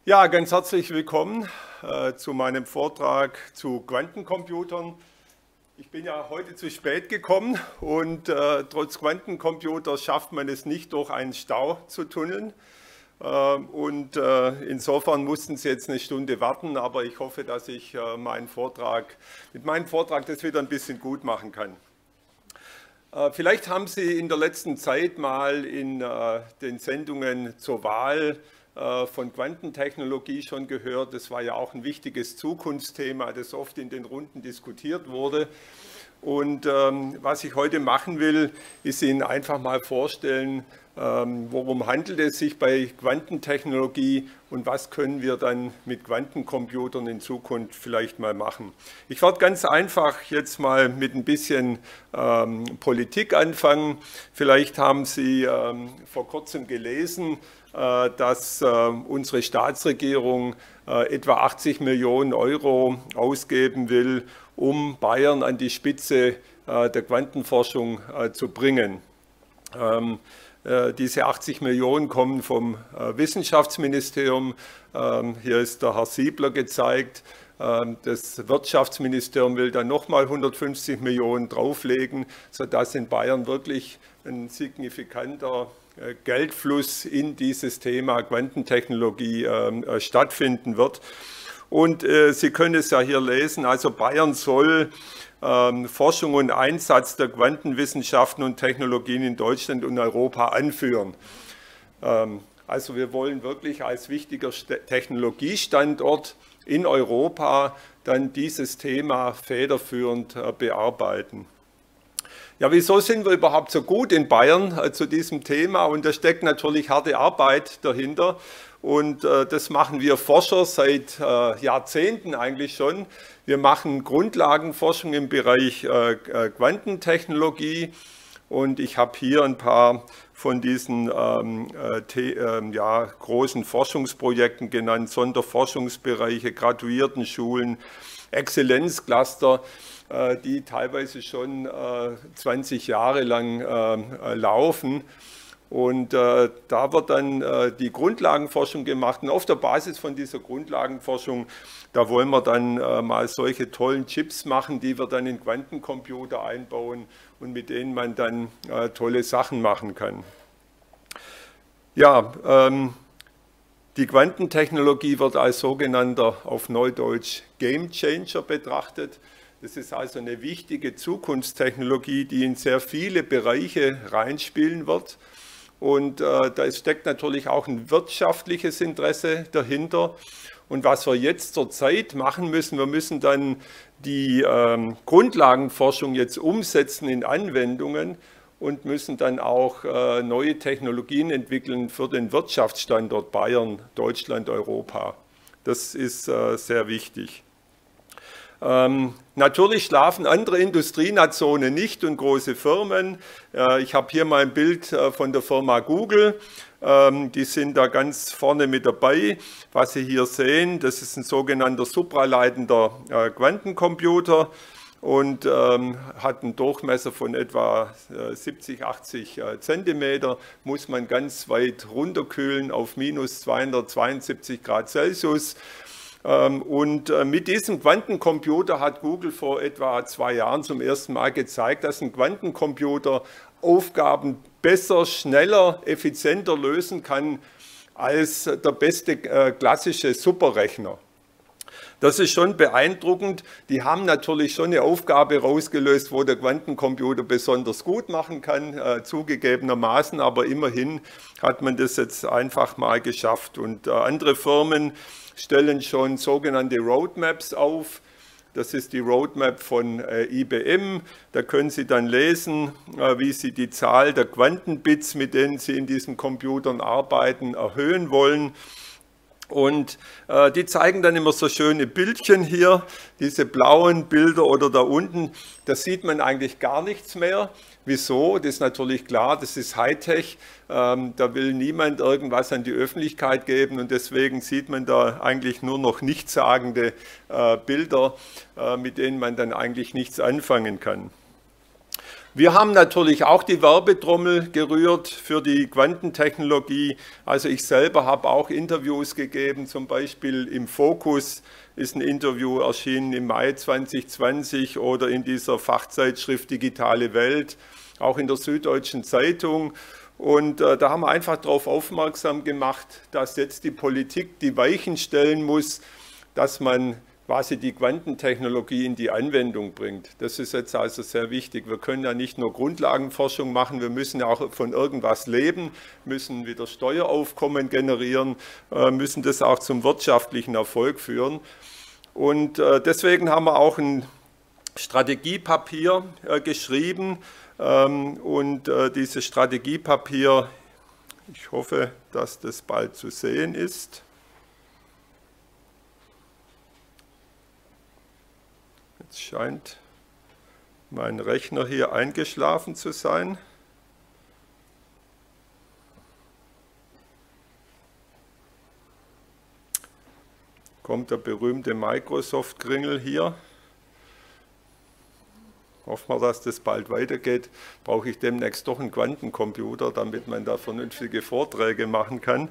Ja, ganz herzlich willkommen zu meinem Vortrag zu Quantencomputern. Ich bin ja heute zu spät gekommen und trotz Quantencomputer schafft man es nicht, durch einen Stau zu tunneln. Insofern mussten Sie jetzt eine Stunde warten, aber ich hoffe, dass ich mit meinem Vortrag das wieder ein bisschen gut machen kann. Vielleicht haben Sie in der letzten Zeit mal in den Sendungen zur Wahl von Quantentechnologie schon gehört. Das war ja auch ein wichtiges Zukunftsthema, das oft in den Runden diskutiert wurde. Und was ich heute machen will, ist Ihnen einfach mal vorstellen, worum handelt es sich bei Quantentechnologie und was können wir dann mit Quantencomputern in Zukunft vielleicht mal machen. Ich werde ganz einfach jetzt mal mit ein bisschen Politik anfangen. Vielleicht haben Sie vor kurzem gelesen, dass unsere Staatsregierung etwa 80 Millionen Euro ausgeben will, um Bayern an die Spitze der Quantenforschung zu bringen. Diese 80 Millionen kommen vom Wissenschaftsministerium. Hier ist der Herr Siebler gezeigt. Das Wirtschaftsministerium will dann nochmal 150 Millionen drauflegen, sodass in Bayern wirklich ein signifikanter Geldfluss in dieses Thema Quantentechnologie stattfinden wird. Und Sie können es ja hier lesen, also Bayern soll Forschung und Einsatz der Quantenwissenschaften und Technologien in Deutschland und Europa anführen. Also wir wollen wirklich als wichtiger Technologiestandort in Europa dann dieses Thema federführend bearbeiten. Ja, wieso sind wir überhaupt so gut in Bayern zu diesem Thema? Und da steckt natürlich harte Arbeit dahinter. Und das machen wir Forscher seit Jahrzehnten eigentlich schon. Wir machen Grundlagenforschung im Bereich Quantentechnologie. Und ich habe hier ein paar von diesen großen Forschungsprojekten genannt, Sonderforschungsbereiche, Graduiertenschulen, Exzellenzcluster, die teilweise schon 20 Jahre lang laufen. Und da wird dann die Grundlagenforschung gemacht. Und auf der Basis von dieser Grundlagenforschung, da wollen wir dann mal solche tollen Chips machen, die wir dann in Quantencomputer einbauen und mit denen man dann tolle Sachen machen kann. Ja, die Quantentechnologie wird als sogenannter, auf Neudeutsch, Game Changer betrachtet. Das ist also eine wichtige Zukunftstechnologie, die in sehr viele Bereiche reinspielen wird. Und da steckt natürlich auch ein wirtschaftliches Interesse dahinter. Und was wir jetzt zurzeit machen müssen, wir müssen dann die Grundlagenforschung jetzt umsetzen in Anwendungen und müssen dann auch neue Technologien entwickeln für den Wirtschaftsstandort Bayern, Deutschland, Europa. Das ist sehr wichtig. Natürlich schlafen andere Industrienationen nicht und große Firmen. Ich habe hier mal ein Bild von der Firma Google. Die sind da ganz vorne mit dabei. Was Sie hier sehen, das ist ein sogenannter supraleitender Quantencomputer und hat einen Durchmesser von etwa 70, 80 Zentimeter. Muss man ganz weit runterkühlen auf minus 272 Grad Celsius. Und mit diesem Quantencomputer hat Google vor etwa 2 Jahren zum ersten Mal gezeigt, dass ein Quantencomputer Aufgaben besser, schneller, effizienter lösen kann als der beste klassische Superrechner. Das ist schon beeindruckend. Die haben natürlich schon eine Aufgabe rausgelöst, wo der Quantencomputer besonders gut machen kann, zugegebenermaßen, aber immerhin hat man das jetzt einfach mal geschafft. Und andere Firmen stellen schon sogenannte Roadmaps auf. Das ist die Roadmap von IBM. Da können Sie dann lesen, wie Sie die Zahl der Quantenbits, mit denen Sie in diesen Computern arbeiten, erhöhen wollen. Und die zeigen dann immer so schöne Bildchen hier, diese blauen Bilder oder da unten, da sieht man eigentlich gar nichts mehr. Wieso? Das ist natürlich klar, das ist Hightech, da will niemand irgendwas an die Öffentlichkeit geben und deswegen sieht man da eigentlich nur noch nichtssagende Bilder, mit denen man dann eigentlich nichts anfangen kann. Wir haben natürlich auch die Werbetrommel gerührt für die Quantentechnologie. Also ich selber habe auch Interviews gegeben, zum Beispiel im Focus ist ein Interview erschienen im Mai 2020 oder in dieser Fachzeitschrift Digitale Welt, auch in der Süddeutschen Zeitung. Und da haben wir einfach darauf aufmerksam gemacht, dass jetzt die Politik die Weichen stellen muss, dass man quasi die Quantentechnologie in die Anwendung bringt. Das ist jetzt also sehr wichtig. Wir können ja nicht nur Grundlagenforschung machen, wir müssen ja auch von irgendwas leben, müssen wieder Steueraufkommen generieren, müssen das auch zum wirtschaftlichen Erfolg führen. Und deswegen haben wir auch ein Strategiepapier geschrieben. Und dieses Strategiepapier, ich hoffe, dass das bald zu sehen ist. Jetzt scheint mein Rechner hier eingeschlafen zu sein. Kommt der berühmte Microsoft-Kringel hier. Hoffen wir, dass das bald weitergeht. Brauche ich demnächst doch einen Quantencomputer, damit man da vernünftige Vorträge machen kann.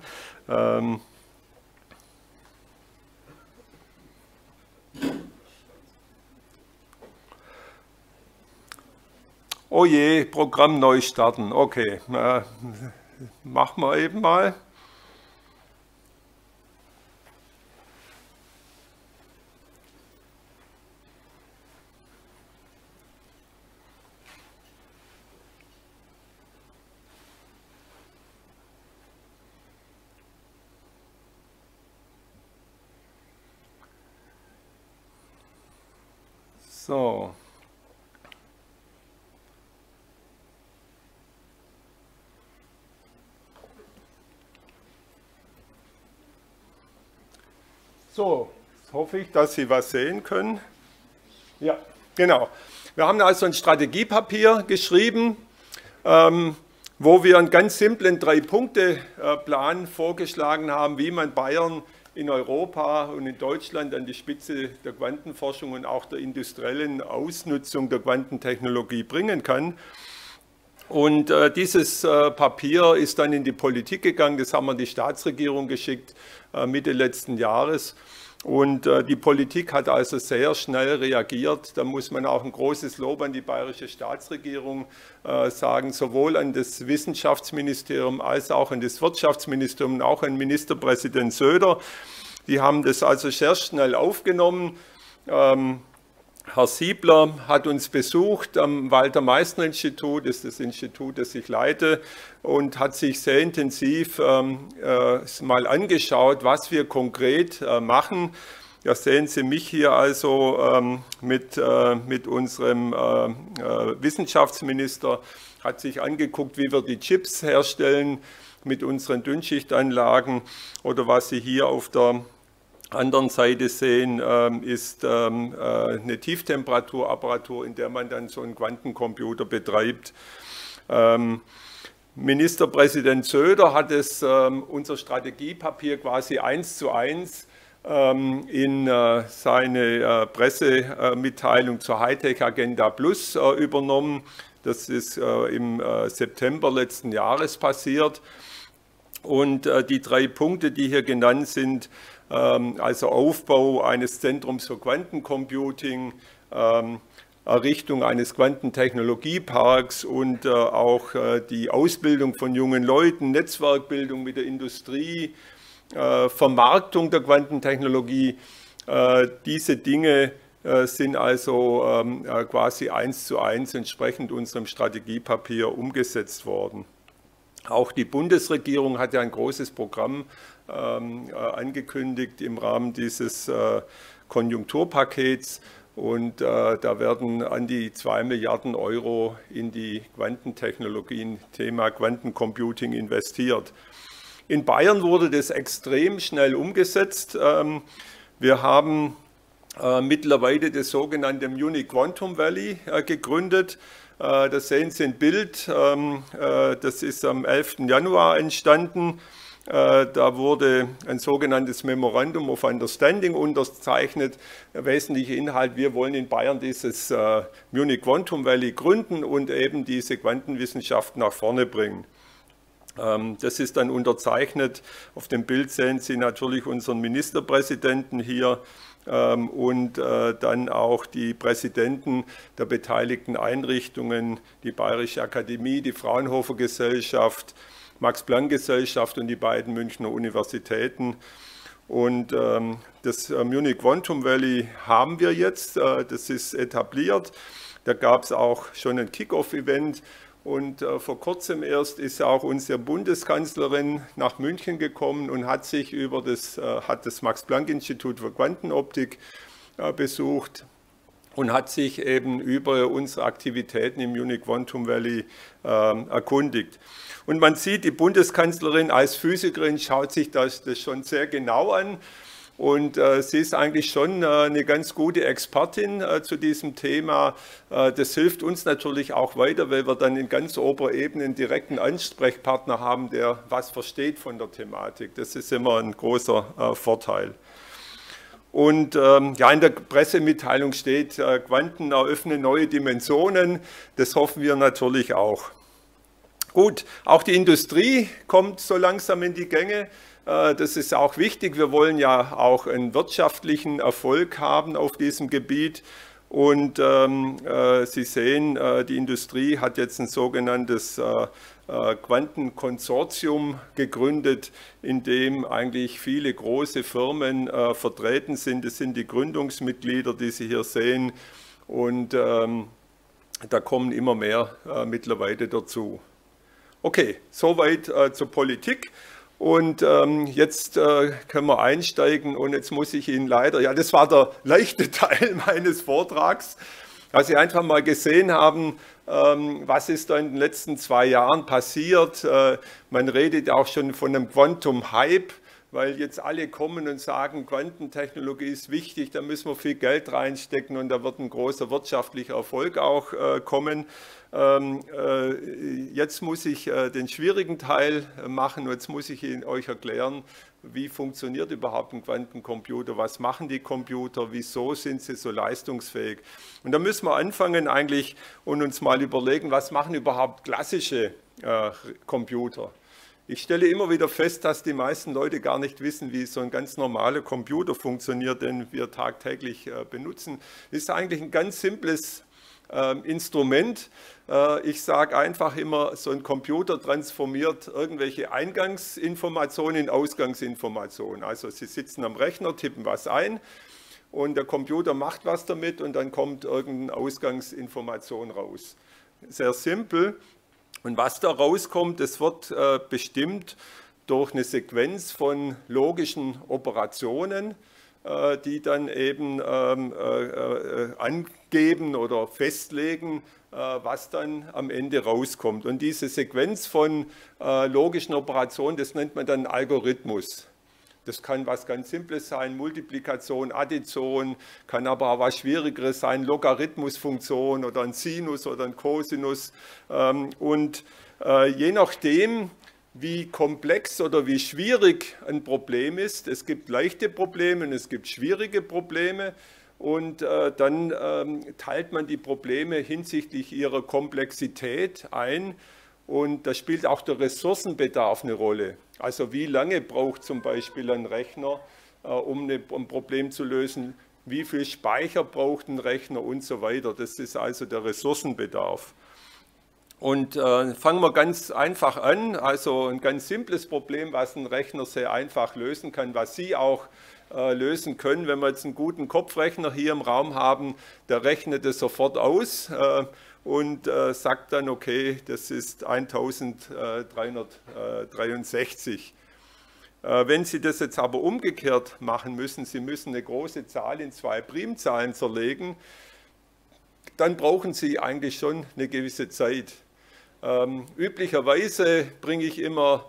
Oh je, Programm neu starten. Okay, machen wir eben mal. So. So, jetzt hoffe ich, dass Sie was sehen können. Ja, genau. Wir haben also ein Strategiepapier geschrieben, wo wir einen ganz simplen 3-Punkte-Plan vorgeschlagen haben, wie man Bayern in Europa und in Deutschland an die Spitze der Quantenforschung und auch der industriellen Ausnutzung der Quantentechnologie bringen kann. Und dieses Papier ist dann in die Politik gegangen, das haben wir in die Staatsregierung geschickt, Mitte letzten Jahres. Und die Politik hat also sehr schnell reagiert. Da muss man auch ein großes Lob an die bayerische Staatsregierung sagen, sowohl an das Wissenschaftsministerium als auch an das Wirtschaftsministerium und auch an Ministerpräsident Söder. Die haben das also sehr schnell aufgenommen. Herr Siebler hat uns besucht am Walter-Meissner-Institut, das ist das Institut, das ich leite, und hat sich sehr intensiv mal angeschaut, was wir konkret machen. Da sehen Sie mich hier also mit unserem Wissenschaftsminister, hat sich angeguckt, wie wir die Chips herstellen mit unseren Dünnschichtanlagen, oder was Sie hier auf der anderen Seite sehen, ist eine Tieftemperatur-Apparatur, in der man dann so einen Quantencomputer betreibt. Ministerpräsident Söder hat unser Strategiepapier quasi 1:1 in seine Pressemitteilung zur Hightech Agenda Plus übernommen. Das ist im September letzten Jahres passiert. Und die 3 Punkte, die hier genannt sind, also Aufbau eines Zentrums für Quantencomputing, Errichtung eines Quantentechnologieparks und auch die Ausbildung von jungen Leuten, Netzwerkbildung mit der Industrie, Vermarktung der Quantentechnologie, diese Dinge sind also quasi 1:1 entsprechend unserem Strategiepapier umgesetzt worden. Auch die Bundesregierung hat ja ein großes Programm angekündigt im Rahmen dieses Konjunkturpakets, und da werden an die 2 Milliarden Euro in die Quantentechnologien, Thema Quantencomputing, investiert. In Bayern wurde das extrem schnell umgesetzt. Wir haben mittlerweile das sogenannte Munich Quantum Valley gegründet. Das sehen Sie ein Bild, das ist am 11. Januar entstanden. Da wurde ein sogenanntes Memorandum of Understanding unterzeichnet. Der wesentliche Inhalt: Wir wollen in Bayern dieses Munich Quantum Valley gründen und eben diese Quantenwissenschaft nach vorne bringen. Das ist dann unterzeichnet. Auf dem Bild sehen Sie natürlich unseren Ministerpräsidenten hier und dann auch die Präsidenten der beteiligten Einrichtungen, die Bayerische Akademie, die Fraunhofer Gesellschaft, Max-Planck-Gesellschaft und die beiden Münchner Universitäten. Und das Munich Quantum Valley haben wir jetzt, das ist etabliert. Da gab es auch schon ein Kick-Off-Event und vor kurzem erst ist auch unsere Bundeskanzlerin nach München gekommen und hat sich hat das Max-Planck-Institut für Quantenoptik besucht und hat sich eben über unsere Aktivitäten im Munich Quantum Valley erkundigt. Und man sieht, die Bundeskanzlerin als Physikerin schaut sich das schon sehr genau an. Und sie ist eigentlich schon eine ganz gute Expertin zu diesem Thema. Das hilft uns natürlich auch weiter, weil wir dann in ganz oberer Ebene einen direkten Ansprechpartner haben, der was versteht von der Thematik. Das ist immer ein großer Vorteil. Und ja, in der Pressemitteilung steht, Quanten eröffnen neue Dimensionen. Das hoffen wir natürlich auch. Gut, auch die Industrie kommt so langsam in die Gänge. Das ist auch wichtig. Wir wollen ja auch einen wirtschaftlichen Erfolg haben auf diesem Gebiet. Und Sie sehen, die Industrie hat jetzt ein sogenanntes Quantenkonsortium gegründet, in dem eigentlich viele große Firmen vertreten sind. Das sind die Gründungsmitglieder, die Sie hier sehen. Und da kommen immer mehr mittlerweile dazu. Okay, soweit zur Politik. Und jetzt können wir einsteigen und jetzt muss ich Ihnen leider, ja, das war der leichte Teil meines Vortrags, dass Sie einfach mal gesehen haben, was ist da in den letzten 2 Jahren passiert. Man redet auch schon von einem Quantum-Hype, weil jetzt alle kommen und sagen, Quantentechnologie ist wichtig, da müssen wir viel Geld reinstecken und da wird ein großer wirtschaftlicher Erfolg auch kommen. Jetzt muss ich den schwierigen Teil machen und jetzt muss ich euch erklären, wie funktioniert überhaupt ein Quantencomputer, was machen die Computer, wieso sind sie so leistungsfähig. Und da müssen wir anfangen eigentlich und uns mal überlegen, was machen überhaupt klassische Computer. Ich stelle immer wieder fest, dass die meisten Leute gar nicht wissen, wie so ein ganz normaler Computer funktioniert, den wir tagtäglich benutzen. Ist eigentlich ein ganz simples Instrument. Ich sage einfach immer, so ein Computer transformiert irgendwelche Eingangsinformationen in Ausgangsinformationen. Also Sie sitzen am Rechner, tippen was ein und der Computer macht was damit und dann kommt irgendeine Ausgangsinformation raus. Sehr simpel. Und was da rauskommt, das wird bestimmt durch eine Sequenz von logischen Operationen, die dann eben angeben oder festlegen, was dann am Ende rauskommt. Und diese Sequenz von logischen Operationen, das nennt man dann Algorithmus. Das kann was ganz Simples sein, Multiplikation, Addition, kann aber auch was Schwierigeres sein, Logarithmusfunktion oder ein Sinus oder ein Cosinus. Und je nachdem, wie komplex oder wie schwierig ein Problem ist, es gibt leichte Probleme und es gibt schwierige Probleme, und dann teilt man die Probleme hinsichtlich ihrer Komplexität ein. Und da spielt auch der Ressourcenbedarf eine Rolle. Also wie lange braucht zum Beispiel ein Rechner, um ein Problem zu lösen, wie viel Speicher braucht ein Rechner und so weiter. Das ist also der Ressourcenbedarf. Und fangen wir ganz einfach an, also ein ganz simples Problem, was ein Rechner sehr einfach lösen kann, was Sie auch lösen können. Wenn wir jetzt einen guten Kopfrechner hier im Raum haben, der rechnet es sofort aus und sagt dann, okay, das ist 1363. Wenn Sie das jetzt aber umgekehrt machen müssen, Sie müssen eine große Zahl in 2 Primzahlen zerlegen, dann brauchen Sie eigentlich schon eine gewisse Zeit. Üblicherweise bringe ich immer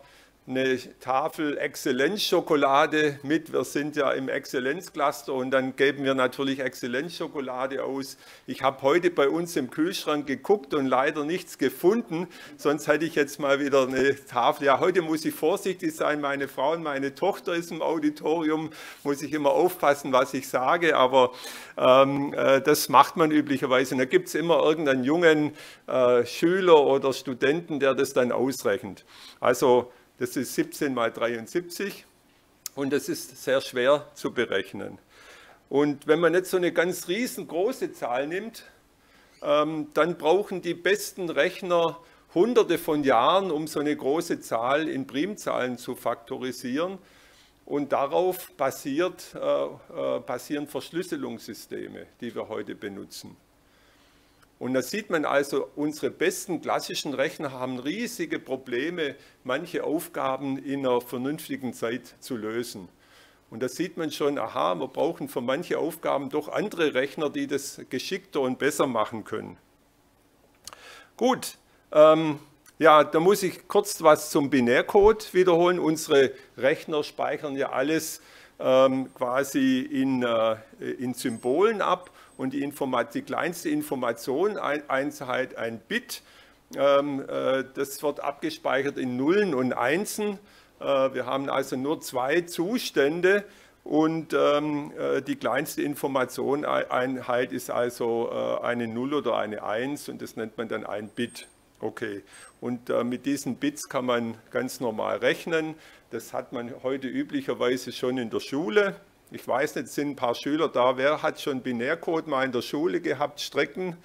eine Tafel Exzellenzschokolade mit. Wir sind ja im Exzellenzcluster und dann geben wir natürlich Exzellenzschokolade aus. Ich habe heute bei uns im Kühlschrank geguckt und leider nichts gefunden, sonst hätte ich jetzt mal wieder eine Tafel. Ja, heute muss ich vorsichtig sein, meine Frau und meine Tochter ist im Auditorium, muss ich immer aufpassen, was ich sage, aber das macht man üblicherweise. Und da gibt es immer irgendeinen jungen Schüler oder Studenten, der das dann ausrechnet. Also das ist 17 mal 73 und das ist sehr schwer zu berechnen. Und wenn man jetzt so eine ganz riesengroße Zahl nimmt, dann brauchen die besten Rechner Hunderte von Jahren, um so eine große Zahl in Primzahlen zu faktorisieren. Und darauf basieren Verschlüsselungssysteme, die wir heute benutzen. Und da sieht man also, unsere besten klassischen Rechner haben riesige Probleme, manche Aufgaben in einer vernünftigen Zeit zu lösen. Und da sieht man schon, aha, wir brauchen für manche Aufgaben doch andere Rechner, die das geschickter und besser machen können. Gut, ja, da muss ich kurz was zum Binärcode wiederholen. Unsere Rechner speichern ja alles quasi in Symbolen ab. Und die kleinste Informationseinheit, ein Bit, das wird abgespeichert in Nullen und Einsen. Wir haben also nur zwei Zustände und die kleinste Informationseinheit ist also eine 0 oder eine 1 und das nennt man dann ein Bit. Okay, und mit diesen Bits kann man ganz normal rechnen. Das hat man heute üblicherweise schon in der Schule. Ich weiß nicht, es sind ein paar Schüler da. Wer hat schon Binärcode mal in der Schule gehabt, Strecken?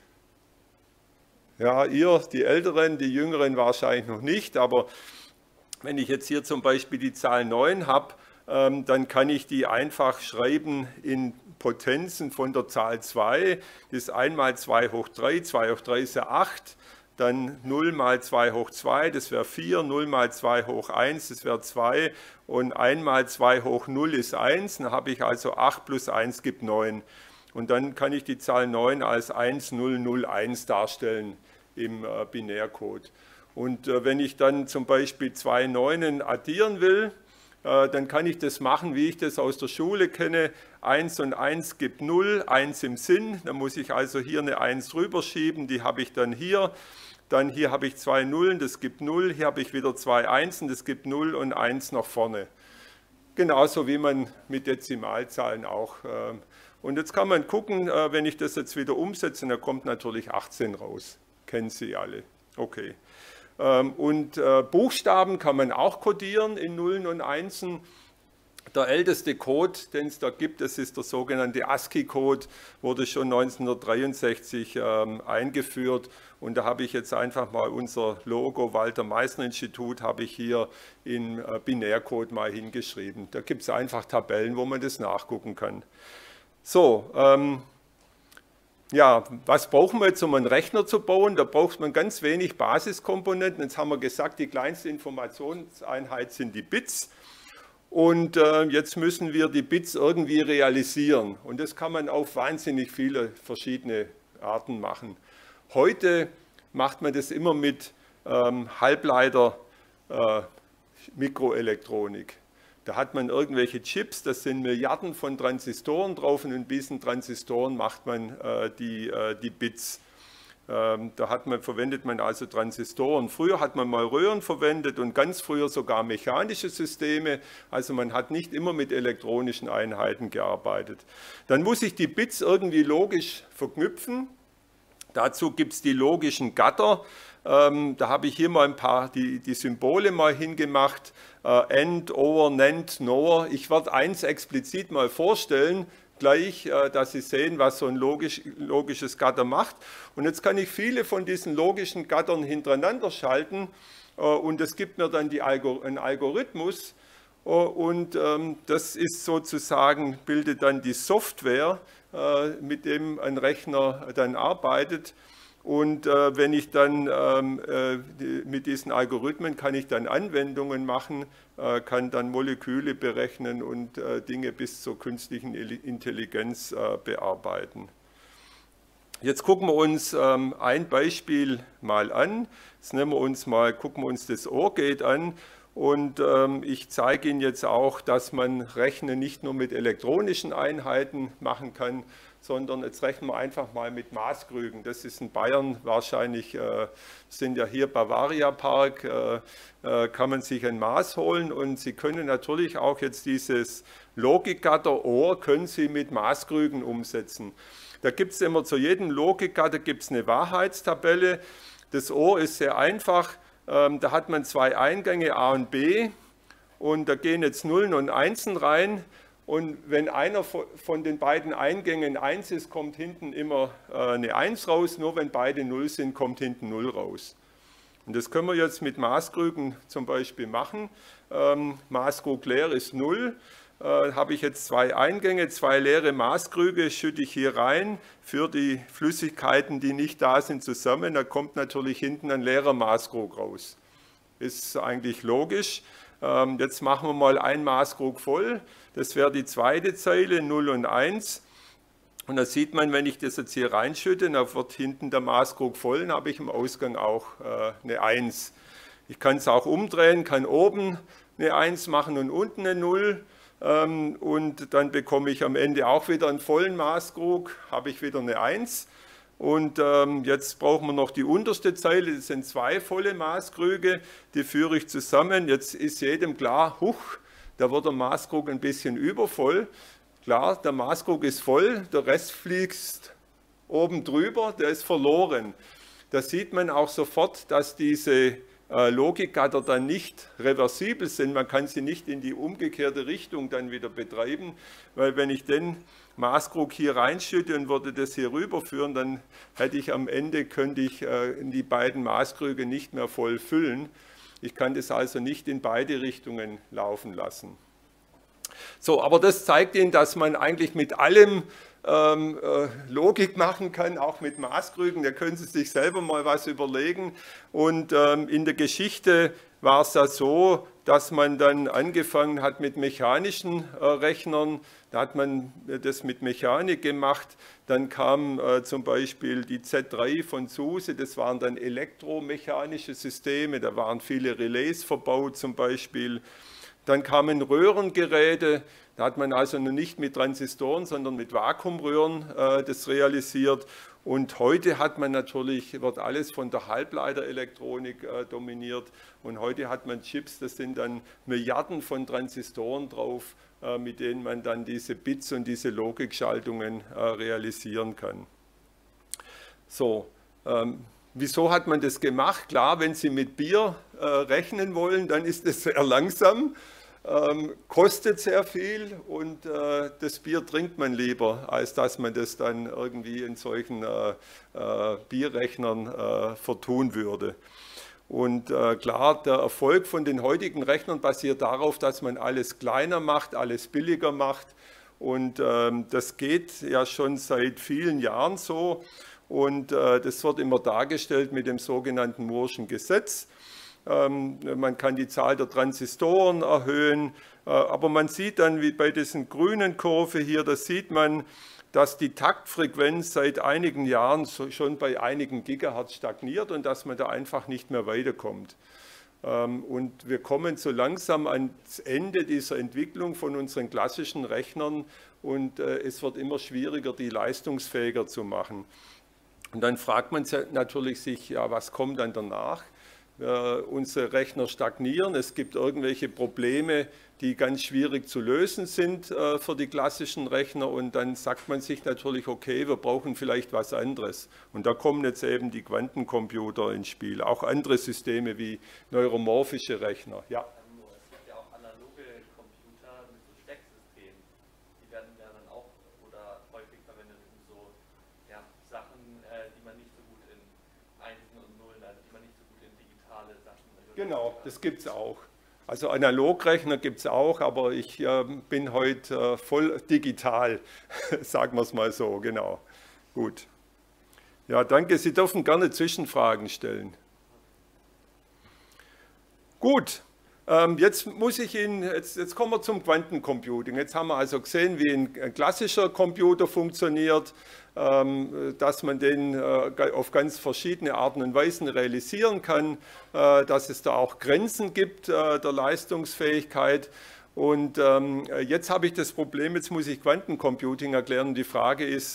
Ja, ihr, die Älteren, die Jüngeren wahrscheinlich noch nicht. Aber wenn ich jetzt hier zum Beispiel die Zahl 9 habe, dann kann ich die einfach schreiben in Potenzen von der Zahl 2. Das ist 1 mal 2 hoch 3, 2 hoch 3 ist ja 8. Dann 0 mal 2 hoch 2, das wäre 4, 0 mal 2 hoch 1, das wäre 2 und 1 mal 2 hoch 0 ist 1, dann habe ich also 8 plus 1 gibt 9. Und dann kann ich die Zahl 9 als 1001 darstellen im Binärcode. Und wenn ich dann zum Beispiel zwei Neunen addieren will, dann kann ich das machen, wie ich das aus der Schule kenne. 1 und 1 gibt 0, 1 im Sinn, dann muss ich also hier eine 1 drüber schieben, die habe ich dann hier. Dann hier habe ich zwei Nullen, das gibt 0, hier habe ich wieder zwei Einsen, das gibt 0 und 1 nach vorne. Genauso wie man mit Dezimalzahlen auch. Und jetzt kann man gucken, wenn ich das jetzt wieder umsetze, dann kommt natürlich 18 raus. Kennen Sie alle. Okay. Und Buchstaben kann man auch codieren in Nullen und Einsen. Der älteste Code, den es da gibt, das ist der sogenannte ASCII-Code, wurde schon 1963 eingeführt. Und da habe ich jetzt einfach mal unser Logo Walter-Meissner-Institut habe ich hier in Binärcode mal hingeschrieben. Da gibt es einfach Tabellen, wo man das nachgucken kann. So, ja, was brauchen wir jetzt, um einen Rechner zu bauen? Da braucht man ganz wenig Basiskomponenten. Jetzt haben wir gesagt, die kleinste Informationseinheit sind die Bits. Und jetzt müssen wir die Bits irgendwie realisieren. Und das kann man auf wahnsinnig viele verschiedene Arten machen. Heute macht man das immer mit Halbleiter-Mikroelektronik. Da hat man irgendwelche Chips, das sind Milliarden von Transistoren drauf und in diesen Transistoren macht man die Bits. Verwendet man also Transistoren. Früher hat man mal Röhren verwendet und ganz früher sogar mechanische Systeme. Also man hat nicht immer mit elektronischen Einheiten gearbeitet. Dann muss ich die Bits irgendwie logisch verknüpfen. Dazu gibt es die logischen Gatter. Da habe ich hier mal ein paar die Symbole mal hingemacht. AND, OR, NAND, NOR. Ich werde eins explizit mal vorstellen, gleich, dass Sie sehen, was so ein logisches Gatter macht. Und jetzt kann ich viele von diesen logischen Gattern hintereinander schalten und das gibt mir dann einen Algorithmus und das ist sozusagen, bildet dann die Software, mit dem ein Rechner dann arbeitet. Und wenn ich dann mit diesen Algorithmen kann ich dann Anwendungen machen, kann dann Moleküle berechnen und Dinge bis zur künstlichen Intelligenz bearbeiten. Jetzt gucken wir uns ein Beispiel mal an. Jetzt gucken wir uns das OR-Gate an. Und ich zeige Ihnen jetzt auch, dass man Rechnen nicht nur mit elektronischen Einheiten machen kann, sondern jetzt rechnen wir einfach mal mit Maßkrügen. Das ist in Bayern wahrscheinlich, sind ja hier Bavaria Park, kann man sich ein Maß holen und Sie können natürlich auch jetzt dieses Logikgatter Ohr können Sie mit Maßkrügen umsetzen. Da gibt es immer zu jedem Logikgatter gibt's eine Wahrheitstabelle. Das Ohr ist sehr einfach. Da hat man zwei Eingänge A und B und da gehen jetzt Nullen und Einsen rein und wenn einer von den beiden Eingängen 1 ist, kommt hinten immer eine 1 raus, nur wenn beide 0 sind, kommt hinten 0 raus. Und das können wir jetzt mit Maßkrügen zum Beispiel machen. Maßkrug leer ist 0. Habe ich jetzt zwei Eingänge, zwei leere Maßkrüge, schütte ich hier rein, für die Flüssigkeiten, die nicht da sind, zusammen. Da kommt natürlich hinten ein leerer Maßkrug raus. Ist eigentlich logisch. Jetzt machen wir mal einen Maßkrug voll. Das wäre die zweite Zeile, 0 und 1. Und da sieht man, wenn ich das jetzt hier reinschütte, dann wird hinten der Maßkrug voll, dann habe ich im Ausgang auch eine 1. Ich kann es auch umdrehen, kann oben eine 1 machen und unten eine 0. Und dann bekomme ich am Ende auch wieder einen vollen Maßkrug, habe ich wieder eine 1. Und jetzt brauchen wir noch die unterste Zeile, das sind zwei volle Maßkrüge, die führe ich zusammen. Jetzt ist jedem klar, da wird der Maßkrug ein bisschen übervoll. Klar, der Maßkrug ist voll, der Rest fliegt oben drüber, der ist verloren. Da sieht man auch sofort, dass diese Logikgatter dann nicht reversibel sind. Man kann sie nicht in die umgekehrte Richtung dann wieder betreiben, weil wenn ich den Maßkrug hier reinschütte und würde das hier rüberführen, dann hätte ich am Ende, könnte ich die beiden Maßkrüge nicht mehr voll füllen. Ich kann das also nicht in beide Richtungen laufen lassen. So, aber das zeigt Ihnen, dass man eigentlich mit allem Logik machen kann, auch mit Maßkrügen. Da können Sie sich selber mal was überlegen. Und in der Geschichte war es ja so, dass man dann angefangen hat mit mechanischen Rechnern. Da hat man das mit Mechanik gemacht. Dann kam zum Beispiel die Z3 von SUSE. Das waren dann elektromechanische Systeme. Da waren viele Relais verbaut zum Beispiel. Dann kamen Röhrengeräte, da hat man also noch nicht mit Transistoren, sondern mit Vakuumröhren das realisiert. Und heute hat man natürlich, wird alles von der Halbleiterelektronik dominiert. Und heute hat man Chips, das sind dann Milliarden von Transistoren drauf, mit denen man dann diese Bits und diese Logikschaltungen realisieren kann. So. Wieso hat man das gemacht? Klar, wenn Sie mit Bier rechnen wollen, dann ist es sehr langsam, kostet sehr viel und das Bier trinkt man lieber, als dass man das dann irgendwie in solchen Bierrechnern vertun würde. Und klar, der Erfolg von den heutigen Rechnern basiert darauf, dass man alles kleiner macht, alles billiger macht. Und das geht ja schon seit vielen Jahren so. Und das wird immer dargestellt mit dem sogenannten Moore'schen Gesetz. Man kann die Zahl der Transistoren erhöhen, aber man sieht dann, wie bei diesen grünen Kurve hier, da sieht man, dass die Taktfrequenz seit einigen Jahren schon bei einigen Gigahertz stagniert und dass man da einfach nicht mehr weiterkommt. Und wir kommen so langsam ans Ende dieser Entwicklung von unseren klassischen Rechnern und es wird immer schwieriger, die leistungsfähiger zu machen. Und dann fragt man natürlich sich, ja, was kommt dann danach? Unsere Rechner stagnieren, es gibt irgendwelche Probleme, die ganz schwierig zu lösen sind für die klassischen Rechner und dann sagt man sich natürlich, okay, wir brauchen vielleicht was anderes. Und da kommen jetzt eben die Quantencomputer ins Spiel, auch andere Systeme wie neuromorphische Rechner. Ja. Es gibt ja auch analoge Computer mit so Stecksystemen, die werden ja dann auch oder häufig verwendet, um so Sachen, die man nicht so gut in Einsen und Nullen, also die man nicht so gut in digitale Sachen. Genau, das gibt es auch. Also Analogrechner gibt es auch, aber ich bin heute voll digital, sagen wir es mal so, genau. Gut. Ja, danke, Sie dürfen gerne Zwischenfragen stellen. Gut, Jetzt kommen wir zum Quantencomputing. Jetzt haben wir also gesehen, wie ein klassischer Computer funktioniert, dass man den auf ganz verschiedene Arten und Weisen realisieren kann, dass es da auch Grenzen gibt der Leistungsfähigkeit. Und jetzt habe ich das Problem, jetzt muss ich Quantencomputing erklären. Die Frage ist,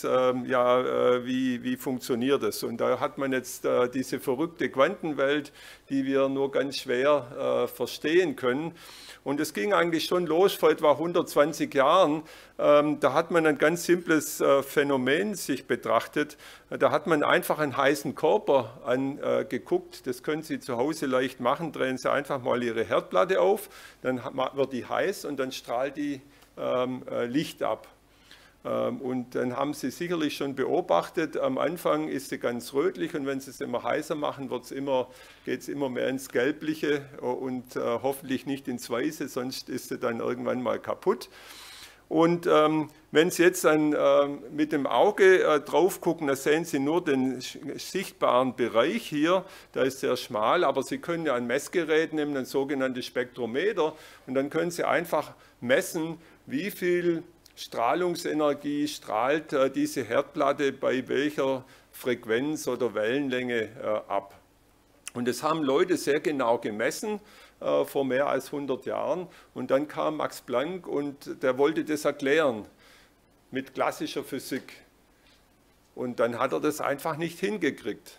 wie funktioniert das? Und da hat man jetzt diese verrückte Quantenwelt, die wir nur ganz schwer verstehen können. Und es ging eigentlich schon los vor etwa 120 Jahren. Da hat man ein ganz simples Phänomen sich betrachtet. Da hat man einfach einen heißen Körper angeguckt. Das können Sie zu Hause leicht machen. Drehen Sie einfach mal Ihre Herdplatte auf, dann wird die heiß und dann strahlt die Licht ab. Und dann haben Sie sicherlich schon beobachtet, am Anfang ist sie ganz rötlich und wenn Sie es immer heißer machen, geht es immer mehr ins Gelbliche und hoffentlich nicht ins Weiße, sonst ist sie dann irgendwann mal kaputt. Und wenn Sie jetzt dann mit dem Auge drauf gucken, da sehen Sie nur den sichtbaren Bereich hier, der ist sehr schmal, aber Sie können ja ein Messgerät nehmen, ein sogenanntes Spektrometer, und dann können Sie einfach messen, wie viel Strahlungsenergie strahlt diese Herdplatte bei welcher Frequenz oder Wellenlänge ab. Und das haben Leute sehr genau gemessen vor mehr als 100 Jahren. Und dann kam Max Planck und der wollte das erklären mit klassischer Physik. Und dann hat er das einfach nicht hingekriegt.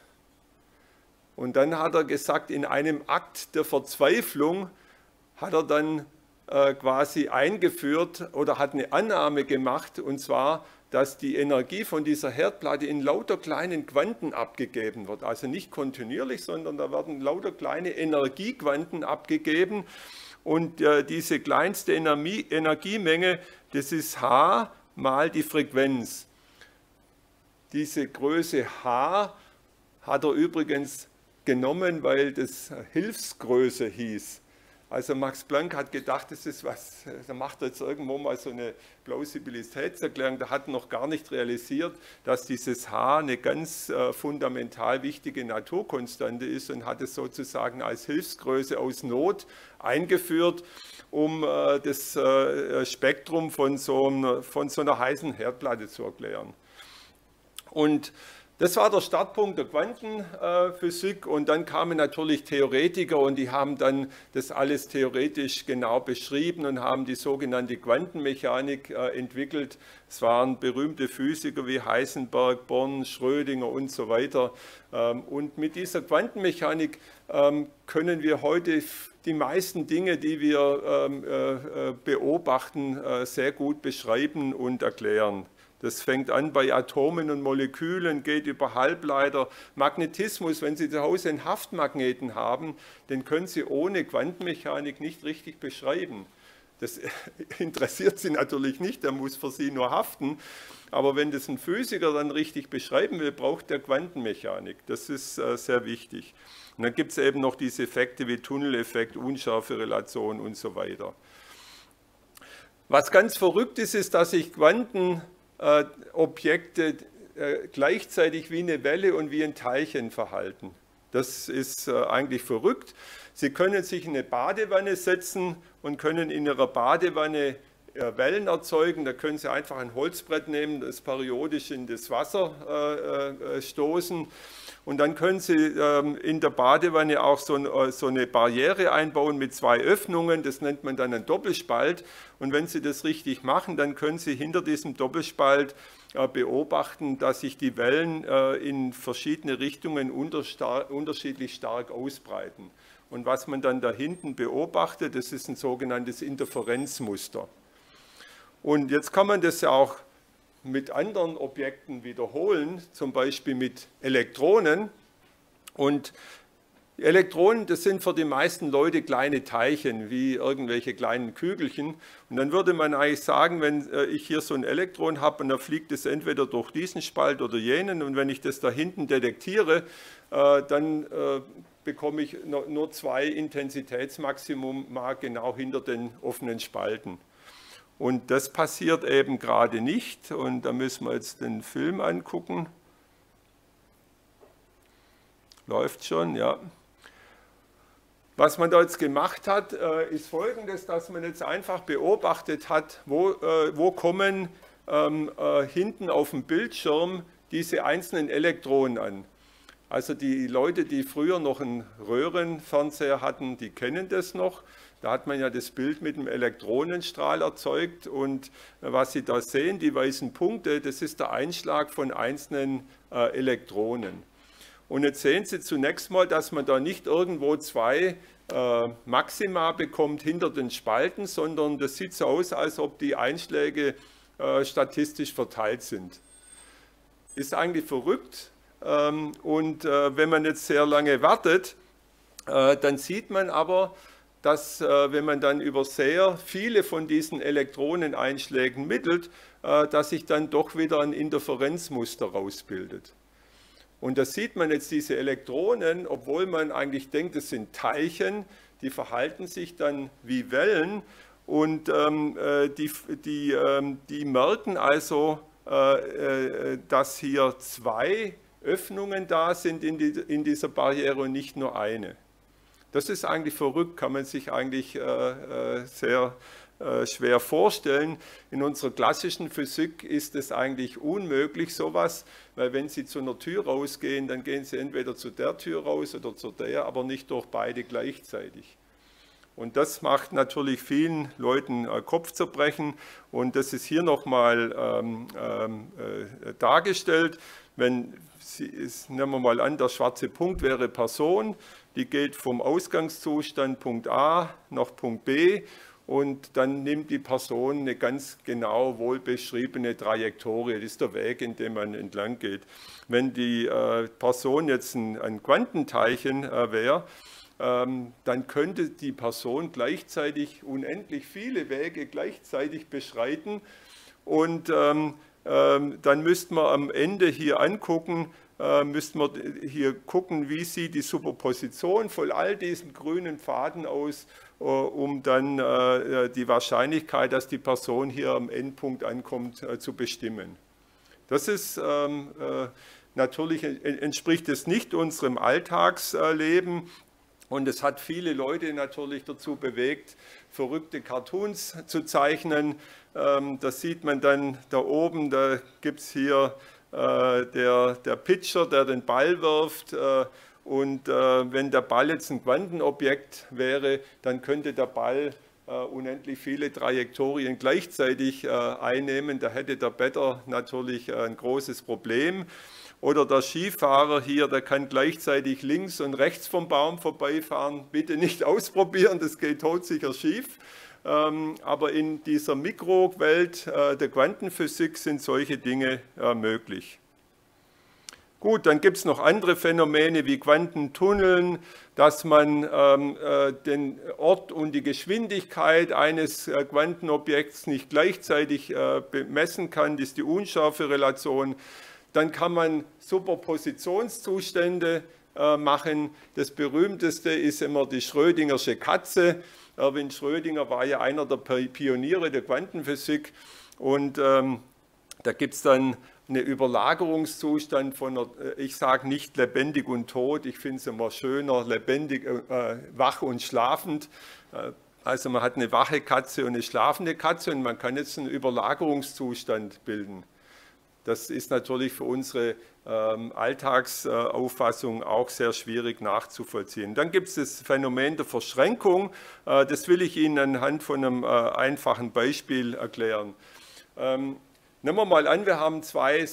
Und dann hat er gesagt, in einem Akt der Verzweiflung hat er dann quasi eingeführt oder hat eine Annahme gemacht, und zwar, dass die Energie von dieser Herdplatte in lauter kleinen Quanten abgegeben wird. Also nicht kontinuierlich, sondern da werden lauter kleine Energiequanten abgegeben. Und diese kleinste Energiemenge, das ist H mal die Frequenz. Diese Größe H hat er übrigens genommen, weil das Hilfsgröße hieß. Also Max Planck hat gedacht, das ist was, da macht er jetzt irgendwo mal so eine Plausibilitätserklärung, der hat noch gar nicht realisiert, dass dieses H eine ganz fundamental wichtige Naturkonstante ist und hat es sozusagen als Hilfsgröße aus Not eingeführt, um das Spektrum von so einer heißen Herdplatte zu erklären. Und das war der Startpunkt der Quantenphysik, und dann kamen natürlich Theoretiker und die haben dann das alles theoretisch genau beschrieben und haben die sogenannte Quantenmechanik entwickelt. Es waren berühmte Physiker wie Heisenberg, Born, Schrödinger und so weiter. Und mit dieser Quantenmechanik können wir heute die meisten Dinge, die wir beobachten, sehr gut beschreiben und erklären. Das fängt an bei Atomen und Molekülen, geht über Halbleiter, Magnetismus. Wenn Sie zu Hause einen Haftmagneten haben, den können Sie ohne Quantenmechanik nicht richtig beschreiben. Das interessiert Sie natürlich nicht, der muss für Sie nur haften. Aber wenn das ein Physiker dann richtig beschreiben will, braucht er Quantenmechanik. Das ist sehr wichtig. Und dann gibt es eben noch diese Effekte wie Tunneleffekt, Unschärferelation und so weiter. Was ganz verrückt ist, ist, dass sich Quantenobjekte gleichzeitig wie eine Welle und wie ein Teilchen verhalten. Das ist eigentlich verrückt. Sie können sich in eine Badewanne setzen und können in Ihrer Badewanne Wellen erzeugen. Da können Sie einfach ein Holzbrett nehmen, das periodisch in das Wasser stoßen. Und dann können Sie in der Badewanne auch so eine Barriere einbauen mit 2 Öffnungen. Das nennt man dann einen Doppelspalt. Und wenn Sie das richtig machen, dann können Sie hinter diesem Doppelspalt beobachten, dass sich die Wellen in verschiedene Richtungen unterschiedlich stark ausbreiten. Und was man dann da hinten beobachtet, das ist ein sogenanntes Interferenzmuster. Und jetzt kann man das ja auch mit anderen Objekten wiederholen, zum Beispiel mit Elektronen. Und Elektronen, das sind für die meisten Leute kleine Teilchen, wie irgendwelche kleinen Kügelchen. Und dann würde man eigentlich sagen, wenn ich hier so ein Elektron habe und dann fliegt es entweder durch diesen Spalt oder jenen, und wenn ich das da hinten detektiere, dann bekomme ich nur 2 Intensitätsmaximum mal genau hinter den offenen Spalten. Und das passiert eben gerade nicht, und da müssen wir jetzt den Film angucken. Läuft schon, ja. Was man da jetzt gemacht hat, ist Folgendes, dass man jetzt einfach beobachtet hat, wo kommen hinten auf dem Bildschirm diese einzelnen Elektronen an. Also die Leute, die früher noch einen Röhrenfernseher hatten, die kennen das noch. Da hat man ja das Bild mit dem Elektronenstrahl erzeugt und was Sie da sehen, die weißen Punkte, das ist der Einschlag von einzelnen Elektronen. Und jetzt sehen Sie zunächst mal, dass man da nicht irgendwo zwei Maxima bekommt hinter den Spalten, sondern das sieht so aus, als ob die Einschläge statistisch verteilt sind. Ist eigentlich verrückt. Und wenn man jetzt sehr lange wartet, dann sieht man aber, dass wenn man dann über sehr viele von diesen Elektroneneinschlägen mittelt, dass sich dann doch wieder ein Interferenzmuster rausbildet. Und da sieht man jetzt diese Elektronen, obwohl man eigentlich denkt, es sind Teilchen, die verhalten sich dann wie Wellen und die merken also, dass hier zwei Öffnungen da sind in dieser Barriere und nicht nur eine. Das ist eigentlich verrückt, kann man sich eigentlich sehr schwer vorstellen. In unserer klassischen Physik ist es eigentlich unmöglich, sowas, weil wenn Sie zu einer Tür rausgehen, dann gehen Sie entweder zu der Tür raus oder zu der, aber nicht durch beide gleichzeitig. Und das macht natürlich vielen Leuten Kopfzerbrechen und das ist hier nochmal dargestellt. Nehmen wir mal an, der schwarze Punkt wäre Person, die geht vom Ausgangszustand Punkt A nach Punkt B und dann nimmt die Person eine ganz genau wohl beschriebene Trajektorie, das ist der Weg, in dem man entlang geht. Wenn die Person jetzt ein Quantenteilchen wäre, dann könnte die Person gleichzeitig unendlich viele Wege gleichzeitig beschreiten und dann müsste man am Ende hier angucken, müssten wir hier gucken, wie sieht die Superposition von all diesen grünen Pfaden aus, um dann die Wahrscheinlichkeit, dass die Person hier am Endpunkt ankommt, zu bestimmen. Das ist natürlich, entspricht es nicht unserem Alltagsleben und es hat viele Leute natürlich dazu bewegt, verrückte Cartoons zu zeichnen. Das sieht man dann da oben, da gibt es hier der Pitcher, der den Ball wirft und wenn der Ball jetzt ein Quantenobjekt wäre, dann könnte der Ball unendlich viele Trajektorien gleichzeitig einnehmen. Da hätte der Better natürlich ein großes Problem. Oder der Skifahrer hier, der kann gleichzeitig links und rechts vom Baum vorbeifahren. Bitte nicht ausprobieren, das geht todsicher schief. Aber in dieser Mikrowelt der Quantenphysik sind solche Dinge möglich. Gut, dann gibt es noch andere Phänomene wie Quantentunneln, dass man den Ort und die Geschwindigkeit eines Quantenobjekts nicht gleichzeitig messen kann, das ist die Unschärferelation. Dann kann man Superpositionszustände machen. Das berühmteste ist immer die Schrödingersche Katze. Erwin Schrödinger war ja einer der Pioniere der Quantenphysik und da gibt es dann einen Überlagerungszustand von, ich sage nicht lebendig und tot, ich finde es immer schöner, lebendig, wach und schlafend. Also man hat eine wache Katze und eine schlafende Katze und man kann jetzt einen Überlagerungszustand bilden. Das ist natürlich für unsere Alltagsauffassung auch sehr schwierig nachzuvollziehen. Dann gibt es das Phänomen der Verschränkung. Das will ich Ihnen anhand von einem einfachen Beispiel erklären. Nehmen wir mal an, wir haben zwei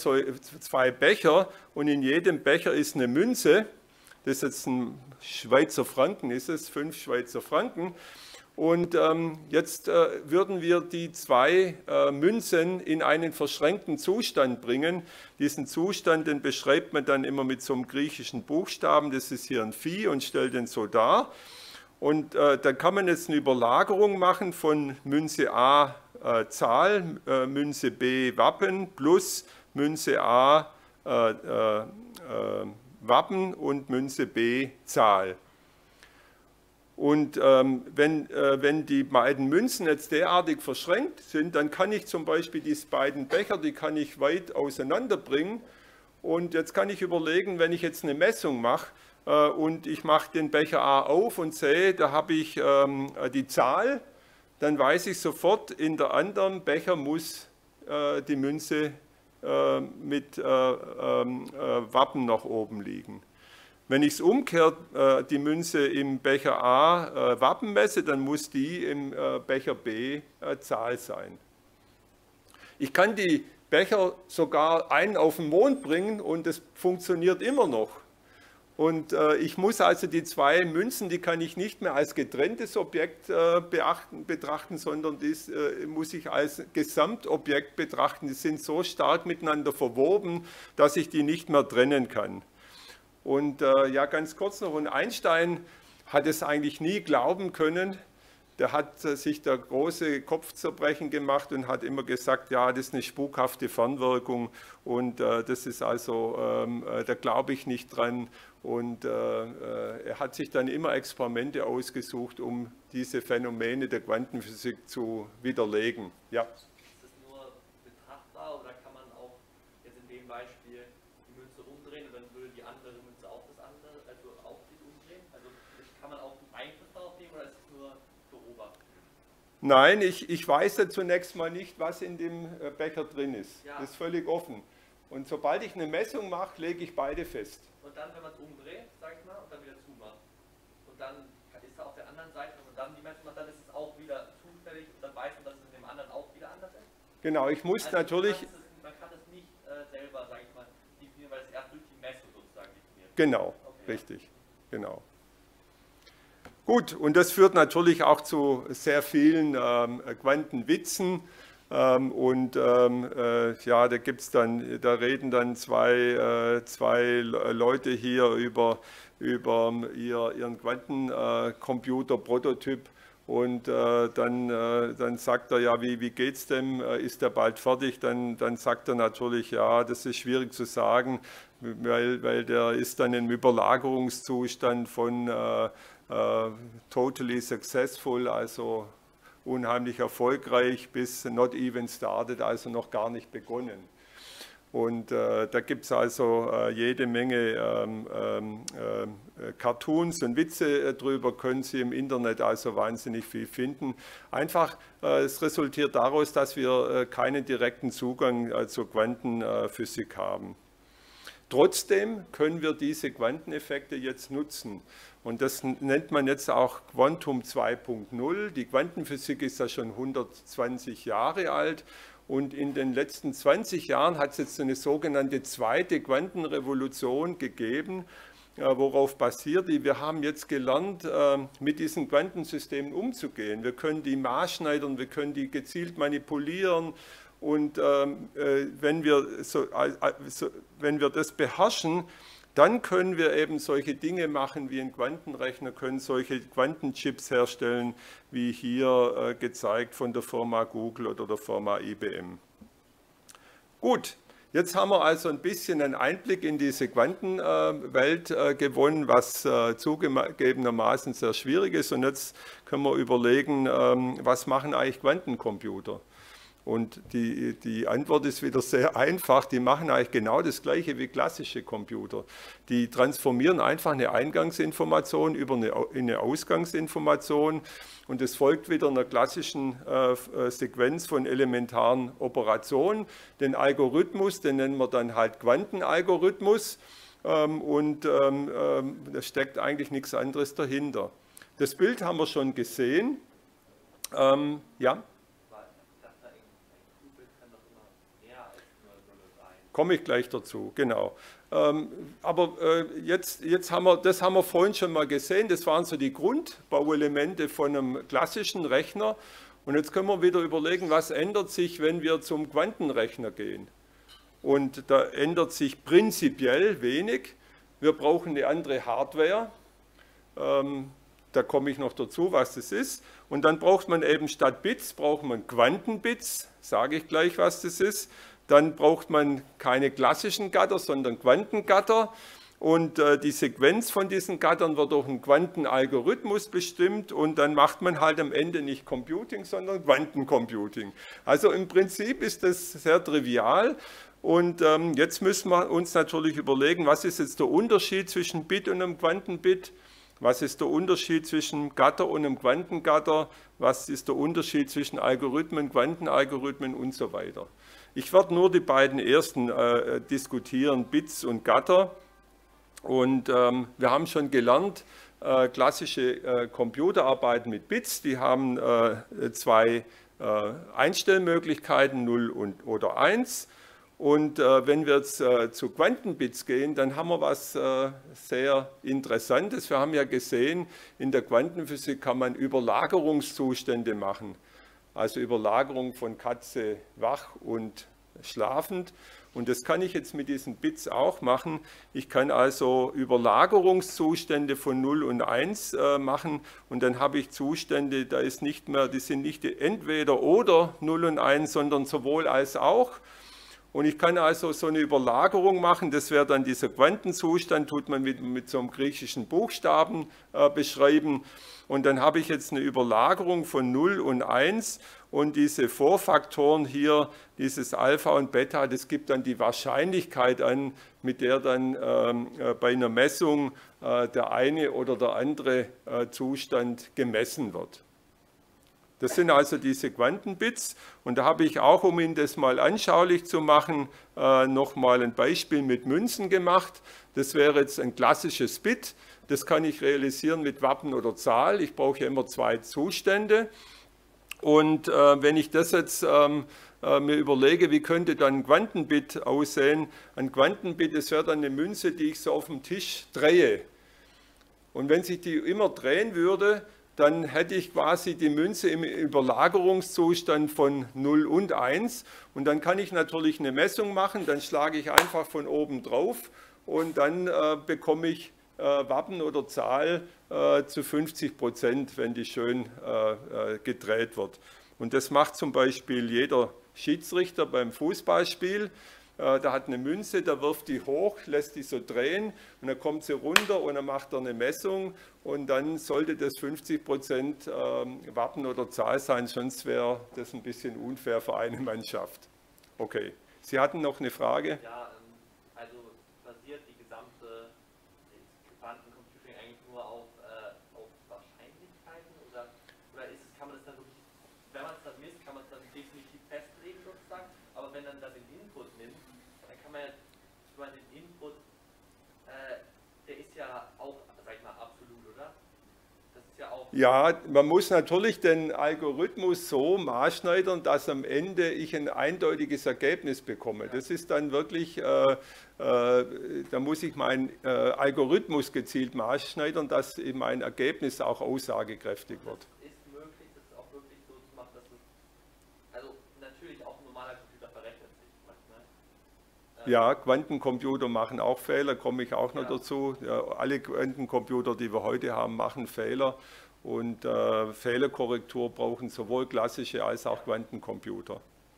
Becher und in jedem Becher ist eine Münze. Das ist jetzt ein Schweizer Franken, ist es, 5 Schweizer Franken. Und jetzt würden wir die zwei Münzen in einen verschränkten Zustand bringen. Diesen Zustand, den beschreibt man dann immer mit so einem griechischen Buchstaben. Das ist hier ein Phi und stellt den so dar. Und da kann man jetzt eine Überlagerung machen von Münze A Zahl, Münze B Wappen plus Münze A Wappen und Münze B Zahl. Und wenn die beiden Münzen jetzt derartig verschränkt sind, dann kann ich zum Beispiel diese beiden Becher, die kann ich weit auseinander bringen. Und jetzt kann ich überlegen, wenn ich jetzt eine Messung mache, und ich mache den Becher A auf und sehe, da habe ich die Zahl, dann weiß ich sofort, in der anderen Becher muss die Münze mit Wappen nach oben liegen. Wenn ich es umkehrt, die Münze im Becher A Wappen messe, dann muss die im Becher B Zahl sein. Ich kann die Becher sogar einen auf den Mond bringen und es funktioniert immer noch. Und ich muss also die zwei Münzen, die kann ich nicht mehr als getrenntes Objekt betrachten, sondern das muss ich als Gesamtobjekt betrachten. Die sind so stark miteinander verwoben, dass ich die nicht mehr trennen kann. Und ja, ganz kurz noch, und Einstein hat es eigentlich nie glauben können. Der hat sich der große Kopfzerbrechen gemacht und hat immer gesagt, ja, das ist eine spukhafte Fernwirkung und das ist also, da glaube ich nicht dran. Und er hat sich dann immer Experimente ausgesucht, um diese Phänomene der Quantenphysik zu widerlegen. Ja. Ist das nur betrachtbar oder kann man auch jetzt in dem Beispiel die Münze umdrehen und dann würde die andere Münze auch das andere, also auch die umdrehen? Also kann man auch Einfluss darauf nehmen oder ist es nur beobachten? Nein, ich weiß ja zunächst mal nicht, was in dem Becher drin ist. Ja. Das ist völlig offen. Und sobald ich eine Messung mache, lege ich beide fest. Und dann, wenn man es umdreht, sag ich mal, und dann wieder zumacht. Und dann ist da auf der anderen Seite, wenn man dann die Messung macht, dann ist es auch wieder zufällig und dann weiß man, dass es in dem anderen auch wieder anders ist. Genau, ich muss also natürlich... Man kann es nicht selber, sag ich mal, definieren, weil es erst durch die Messung sozusagen definiert wird. Genau, okay, richtig, genau. Gut, und das führt natürlich auch zu sehr vielen Quantenwitzen. Ja, da reden dann zwei Leute hier über ihren Quantencomputer-Prototyp und dann sagt er, ja, wie geht's dem, ist der bald fertig? Dann sagt er natürlich, ja, das ist schwierig zu sagen, weil der ist dann im Überlagerungszustand von totally successful, also unheimlich erfolgreich, bis not even started, also noch gar nicht begonnen. Und da gibt es also jede Menge Cartoons und Witze drüber, können Sie im Internet also wahnsinnig viel finden. Einfach, es resultiert daraus, dass wir keinen direkten Zugang zur Quantenphysik haben. Trotzdem können wir diese Quanteneffekte jetzt nutzen. Und das nennt man jetzt auch Quantum 2.0. Die Quantenphysik ist ja schon 120 Jahre alt. Und in den letzten 20 Jahren hat es jetzt eine sogenannte zweite Quantenrevolution gegeben. Worauf basiert die? Wir haben jetzt gelernt, mit diesen Quantensystemen umzugehen. Wir können die maßschneidern, wir können die gezielt manipulieren. Und wenn wir das beherrschen, dann können wir eben solche Dinge machen wie ein Quantenrechner, können solche Quantenchips herstellen, wie hier gezeigt von der Firma Google oder der Firma IBM. Gut, jetzt haben wir also ein bisschen einen Einblick in diese Quantenwelt gewonnen, was zugegebenermaßen sehr schwierig ist. Und jetzt können wir überlegen, was machen eigentlich Quantencomputer? Und die Antwort ist wieder sehr einfach, die machen eigentlich genau das Gleiche wie klassische Computer. Die transformieren einfach eine Eingangsinformation über eine Ausgangsinformation und es folgt wieder einer klassischen Sequenz von elementaren Operationen. Den Algorithmus, den nennen wir dann halt Quantenalgorithmus und da steckt eigentlich nichts anderes dahinter. Das Bild haben wir schon gesehen. Ja? Komme ich gleich dazu, genau. Aber jetzt haben wir, das haben wir vorhin schon mal gesehen, das waren so die Grundbauelemente von einem klassischen Rechner. Und jetzt können wir wieder überlegen, was ändert sich, wenn wir zum Quantenrechner gehen. Und da ändert sich prinzipiell wenig. Wir brauchen eine andere Hardware. Da komme ich noch dazu, was das ist. Und dann braucht man eben statt Bits, braucht man Quantenbits, sage ich gleich, was das ist. Dann braucht man keine klassischen Gatter, sondern Quantengatter. und die Sequenz von diesen Gattern wird durch einen Quantenalgorithmus bestimmt und dann macht man halt am Ende nicht Computing, sondern Quantencomputing. Also im Prinzip ist das sehr trivial. Und jetzt müssen wir uns natürlich überlegen, was ist jetzt der Unterschied zwischen Bit und einem Quantenbit? Was ist der Unterschied zwischen Gatter und einem Quantengatter? Was ist der Unterschied zwischen Algorithmen, Quantenalgorithmen und so weiter? Ich werde nur die beiden ersten diskutieren, Bits und Gatter. Und wir haben schon gelernt, klassische Computerarbeiten mit Bits, die haben zwei Einstellmöglichkeiten, 0 oder 1. Und wenn wir jetzt zu Quantenbits gehen, dann haben wir was sehr Interessantes. Wir haben ja gesehen, in der Quantenphysik kann man Überlagerungszustände machen. Also Überlagerung von Katze wach und schlafend. Und das kann ich jetzt mit diesen Bits auch machen. Ich kann also Überlagerungszustände von 0 und 1 machen und dann habe ich Zustände, da ist nicht mehr, die sind nicht entweder oder 0 und 1, sondern sowohl als auch. Und ich kann also so eine Überlagerung machen, das wäre dann dieser Quantenzustand, tut man mit so einem griechischen Buchstaben beschreiben. Und dann habe ich jetzt eine Überlagerung von 0 und 1 und diese Vorfaktoren hier, dieses Alpha und Beta, das gibt dann die Wahrscheinlichkeit an, mit der dann bei einer Messung der eine oder der andere Zustand gemessen wird. Das sind also diese Quantenbits und da habe ich auch, um Ihnen das mal anschaulich zu machen, nochmal ein Beispiel mit Münzen gemacht. Das wäre jetzt ein klassisches Bit, das kann ich realisieren mit Wappen oder Zahl. Ich brauche ja immer zwei Zustände und wenn ich das jetzt mir überlege, wie könnte dann ein Quantenbit aussehen. Ein Quantenbit, das wäre dann eine Münze, die ich so auf dem Tisch drehe. Und wenn sich die immer drehen würde, dann hätte ich quasi die Münze im Überlagerungszustand von 0 und 1 und dann kann ich natürlich eine Messung machen, dann schlage ich einfach von oben drauf und dann bekomme ich Wappen oder Zahl zu 50%, wenn die schön gedreht wird. Und das macht zum Beispiel jeder Schiedsrichter beim Fußballspiel. Da hat eine Münze, der wirft die hoch, lässt die so drehen und dann kommt sie runter und dann macht er eine Messung und dann sollte das 50% Wappen oder Zahl sein, sonst wäre das ein bisschen unfair für eine Mannschaft. Okay, Sie hatten noch eine Frage? Ja, also basiert die gesamte Quantencomputing eigentlich nur auf Wahrscheinlichkeiten oder ist es, kann man das dann wirklich, wenn man es dann misst, kann man es dann definitiv festlegen sozusagen, aber wenn dann den Input nimmt, dann kann man ja, ich meine, den Input, der ist ja auch, sag ich mal, absolut, oder? Das ist ja auch... Ja, man muss natürlich den Algorithmus so maßschneidern, dass am Ende ich ein eindeutiges Ergebnis bekomme. Das ist dann wirklich, da muss ich meinen Algorithmus gezielt maßschneidern, dass eben mein Ergebnis auch aussagekräftig wird. Ist möglich, das auch wirklich so zu machen, dass es, also natürlich auch ein normaler Computer verrechnet sich manchmal. Ja, Quantencomputer machen auch Fehler, komme ich auch noch dazu. Ja, alle Quantencomputer, die wir heute haben, machen Fehler. Und Fehlerkorrektur brauchen sowohl klassische als auch Quantencomputer.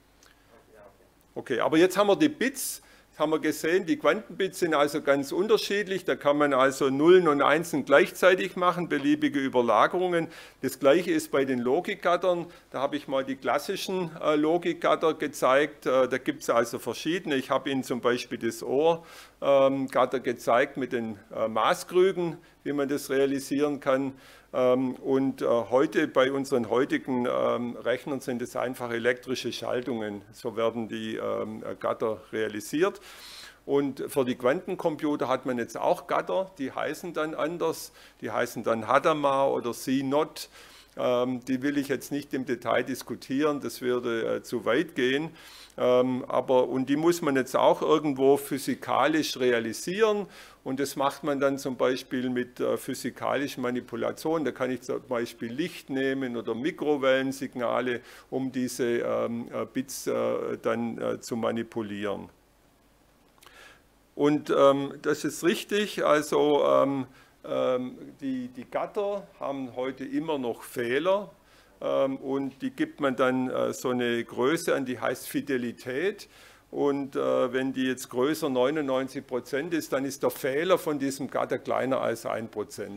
Okay, aber jetzt haben wir die Bits, haben wir gesehen, die Quantenbits sind also ganz unterschiedlich. Da kann man also Nullen und Einsen gleichzeitig machen, beliebige Überlagerungen. Das gleiche ist bei den Logikgattern. Da habe ich mal die klassischen Logikgatter gezeigt. Da gibt es also verschiedene. Ich habe Ihnen zum Beispiel das Ohrgatter gezeigt mit den Maßkrügen, wie man das realisieren kann. Und heute bei unseren heutigen Rechnern sind es einfach elektrische Schaltungen. So werden die Gatter realisiert. Und für die Quantencomputer hat man jetzt auch Gatter, die heißen dann anders. Die heißen dann Hadamard oder CNOT. Die will ich jetzt nicht im Detail diskutieren, das würde zu weit gehen. Und die muss man jetzt auch irgendwo physikalisch realisieren und das macht man dann zum Beispiel mit physikalischen Manipulationen. Da kann ich zum Beispiel Licht nehmen oder Mikrowellensignale, um diese Bits dann zu manipulieren. Und das ist richtig, also die Gatter haben heute immer noch Fehler. Und die gibt man dann so eine Größe an, die heißt Fidelität. und wenn die jetzt größer 99% ist, dann ist der Fehler von diesem Gatter kleiner als 1%.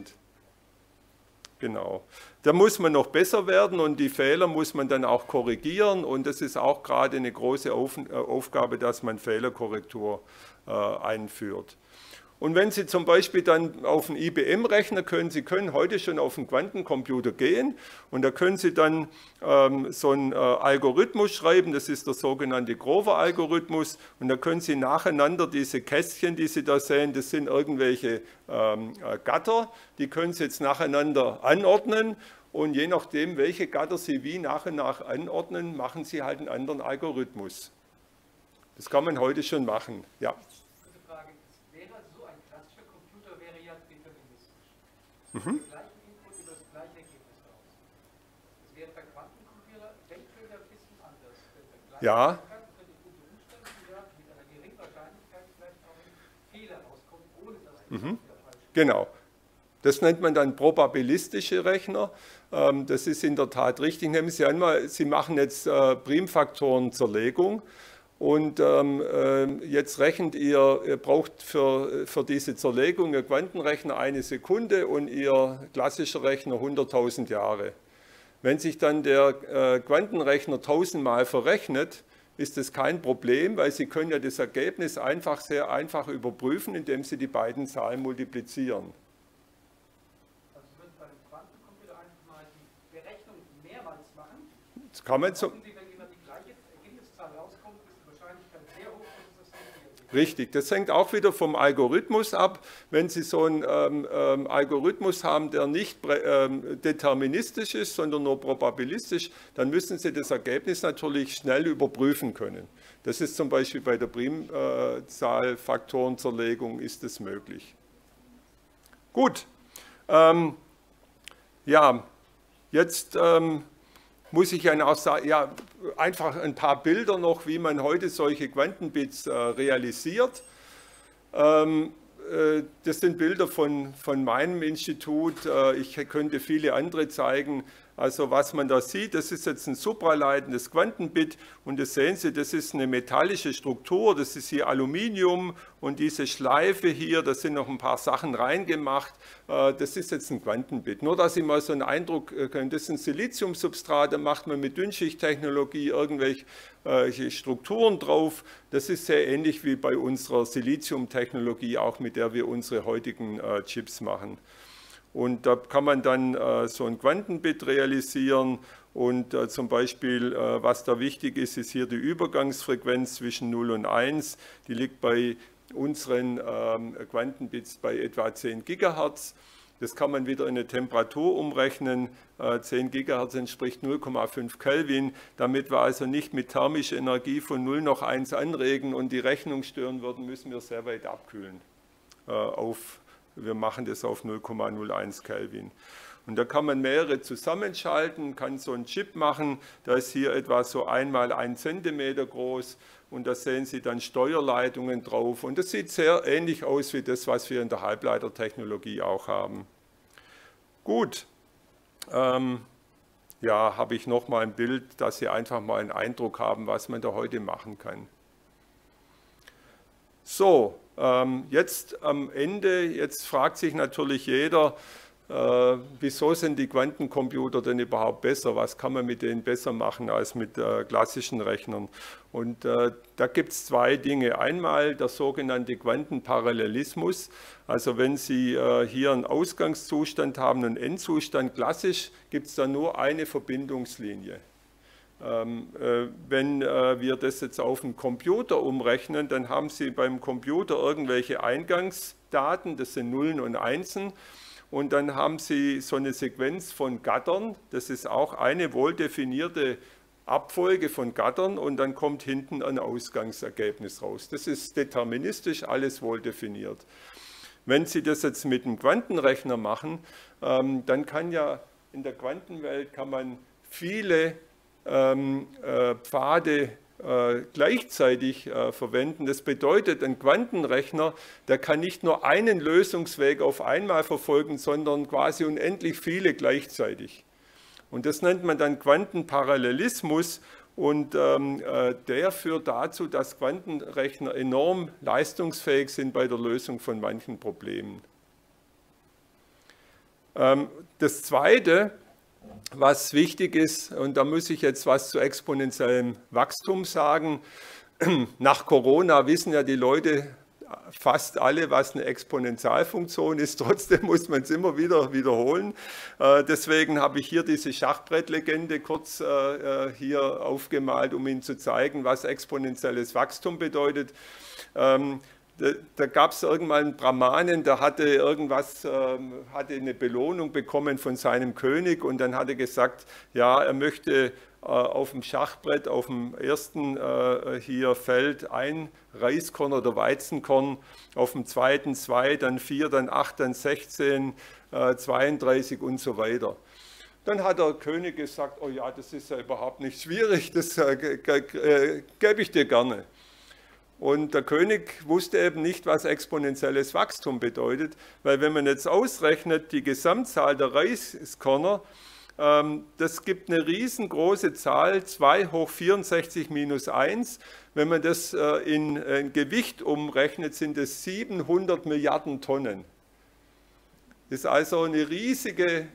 Genau. Da muss man noch besser werden und die Fehler muss man dann auch korrigieren und das ist auch gerade eine große Aufgabe, dass man Fehlerkorrektur einführt. Und wenn Sie zum Beispiel dann auf einen IBM-Rechner Sie können heute schon auf einen Quantencomputer gehen und da können Sie dann so einen Algorithmus schreiben, das ist der sogenannte Grover-Algorithmus und da können Sie nacheinander diese Kästchen, die Sie da sehen, das sind irgendwelche Gatter, die können Sie jetzt nacheinander anordnen und je nachdem, welche Gatter Sie wie nach und nach anordnen, machen Sie halt einen anderen Algorithmus. Das kann man heute schon machen, ja. Der gleiche Input über das gleiche Ergebnis raus. Das wäre bei Quantencomputer eventuell ein bisschen anders. Ja. Könnte ich unter Umständen mit einer geringen Wahrscheinlichkeit vielleicht auch ein Fehler rauskommen, ohne dass der falsch ist. Genau. Das nennt man dann probabilistische Rechner. Das ist in der Tat richtig. Nehmen Sie einmal, Sie machen jetzt Primfaktorenzerlegung. Und jetzt rechnet ihr braucht für diese Zerlegung Ihr Quantenrechner 1 Sekunde und Ihr klassischer Rechner 100.000 Jahre. Wenn sich dann der Quantenrechner 1000 Mal verrechnet, ist das kein Problem, weil Sie können ja das Ergebnis sehr einfach überprüfen, indem Sie die beiden Zahlen multiplizieren. Also Sie würden bei dem Quantencomputer einfach mal die Berechnung mehrmals machen? Das kann man so. Richtig, das hängt auch wieder vom Algorithmus ab. Wenn Sie so einen Algorithmus haben, der nicht deterministisch ist, sondern nur probabilistisch, dann müssen Sie das Ergebnis natürlich schnell überprüfen können. Das ist zum Beispiel bei der Primzahlfaktorenzerlegung ist es möglich. Gut, ja, jetzt muss ich Ihnen auch sagen, ja, einfach ein paar Bilder noch, wie man heute solche Quantenbits realisiert. Das sind Bilder von meinem Institut. Ich könnte viele andere zeigen. Also was man da sieht, das ist jetzt ein supraleitendes Quantenbit und das sehen Sie, das ist eine metallische Struktur, das ist hier Aluminium und diese Schleife hier, da sind noch ein paar Sachen reingemacht, das ist jetzt ein Quantenbit. Nur, dass Sie mal so einen Eindruck können, das ist ein Siliziumsubstrat, da macht man mit Dünnschichttechnologie irgendwelche Strukturen drauf. Das ist sehr ähnlich wie bei unserer Siliziumtechnologie, auch mit der wir unsere heutigen Chips machen. Und da kann man dann so ein Quantenbit realisieren und zum Beispiel, was da wichtig ist, ist hier die Übergangsfrequenz zwischen 0 und 1. Die liegt bei unseren Quantenbits bei etwa 10 Gigahertz. Das kann man wieder in eine Temperatur umrechnen. 10 Gigahertz entspricht 0,5 Kelvin, damit wir also nicht mit thermischer Energie von 0 noch 1 anregen und die Rechnung stören würden, müssen wir sehr weit abkühlen. Wir machen das auf 0,01 Kelvin. Und da kann man mehrere zusammenschalten, kann so einen Chip machen. Da ist hier etwa so 1 mal 1 Zentimeter groß und da sehen Sie dann Steuerleitungen drauf. Und das sieht sehr ähnlich aus wie das, was wir in der Halbleitertechnologie auch haben. Gut, ja, habe ich noch mal ein Bild, dass Sie einfach mal einen Eindruck haben, was man da heute machen kann. So, jetzt am Ende, jetzt fragt sich natürlich jeder, wieso sind die Quantencomputer denn überhaupt besser? Was kann man mit denen besser machen als mit klassischen Rechnern? Und da gibt es zwei Dinge. Einmal der sogenannte Quantenparallelismus. Also wenn Sie hier einen Ausgangszustand haben, einen Endzustand, klassisch gibt es da nur eine Verbindungslinie. Wenn wir das jetzt auf einen Computer umrechnen, dann haben Sie beim Computer irgendwelche Eingangsdaten, das sind Nullen und Einsen, und dann haben Sie so eine Sequenz von Gattern, das ist auch eine wohldefinierte Abfolge von Gattern und dann kommt hinten ein Ausgangsergebnis raus. Das ist deterministisch, alles wohldefiniert. Wenn Sie das jetzt mit einem Quantenrechner machen, dann kann ja in der Quantenwelt kann man viele Pfade gleichzeitig verwenden. Das bedeutet, ein Quantenrechner, der kann nicht nur einen Lösungsweg auf einmal verfolgen, sondern quasi unendlich viele gleichzeitig. Und das nennt man dann Quantenparallelismus Und der führt dazu, dass Quantenrechner enorm leistungsfähig sind bei der Lösung von manchen Problemen. Das Zweite, was wichtig ist, und da muss ich jetzt was zu exponentiellem Wachstum sagen. Nach Corona wissen ja die Leute fast alle, was eine Exponentialfunktion ist. Trotzdem muss man es immer wieder wiederholen. Deswegen habe ich hier diese Schachbrettlegende kurz hier aufgemalt, um Ihnen zu zeigen, was exponentielles Wachstum bedeutet. Da gab es irgendwann einen Brahmanen, der hatte hatte eine Belohnung bekommen von seinem König und dann hat er gesagt, ja, er möchte auf dem Schachbrett, auf dem ersten hier Feld ein Reiskorn oder Weizenkorn, auf dem zweiten 2, dann 4, dann 8, dann 16, 32 und so weiter. Dann hat der König gesagt, oh ja, das ist ja überhaupt nicht schwierig, das gebe ich dir gerne. Und der König wusste eben nicht, was exponentielles Wachstum bedeutet, weil wenn man jetzt ausrechnet, die Gesamtzahl der Reiskörner, das gibt eine riesengroße Zahl, 2 hoch 64 minus 1. Wenn man das in Gewicht umrechnet, sind es 700 Milliarden Tonnen. Das ist also eine riesige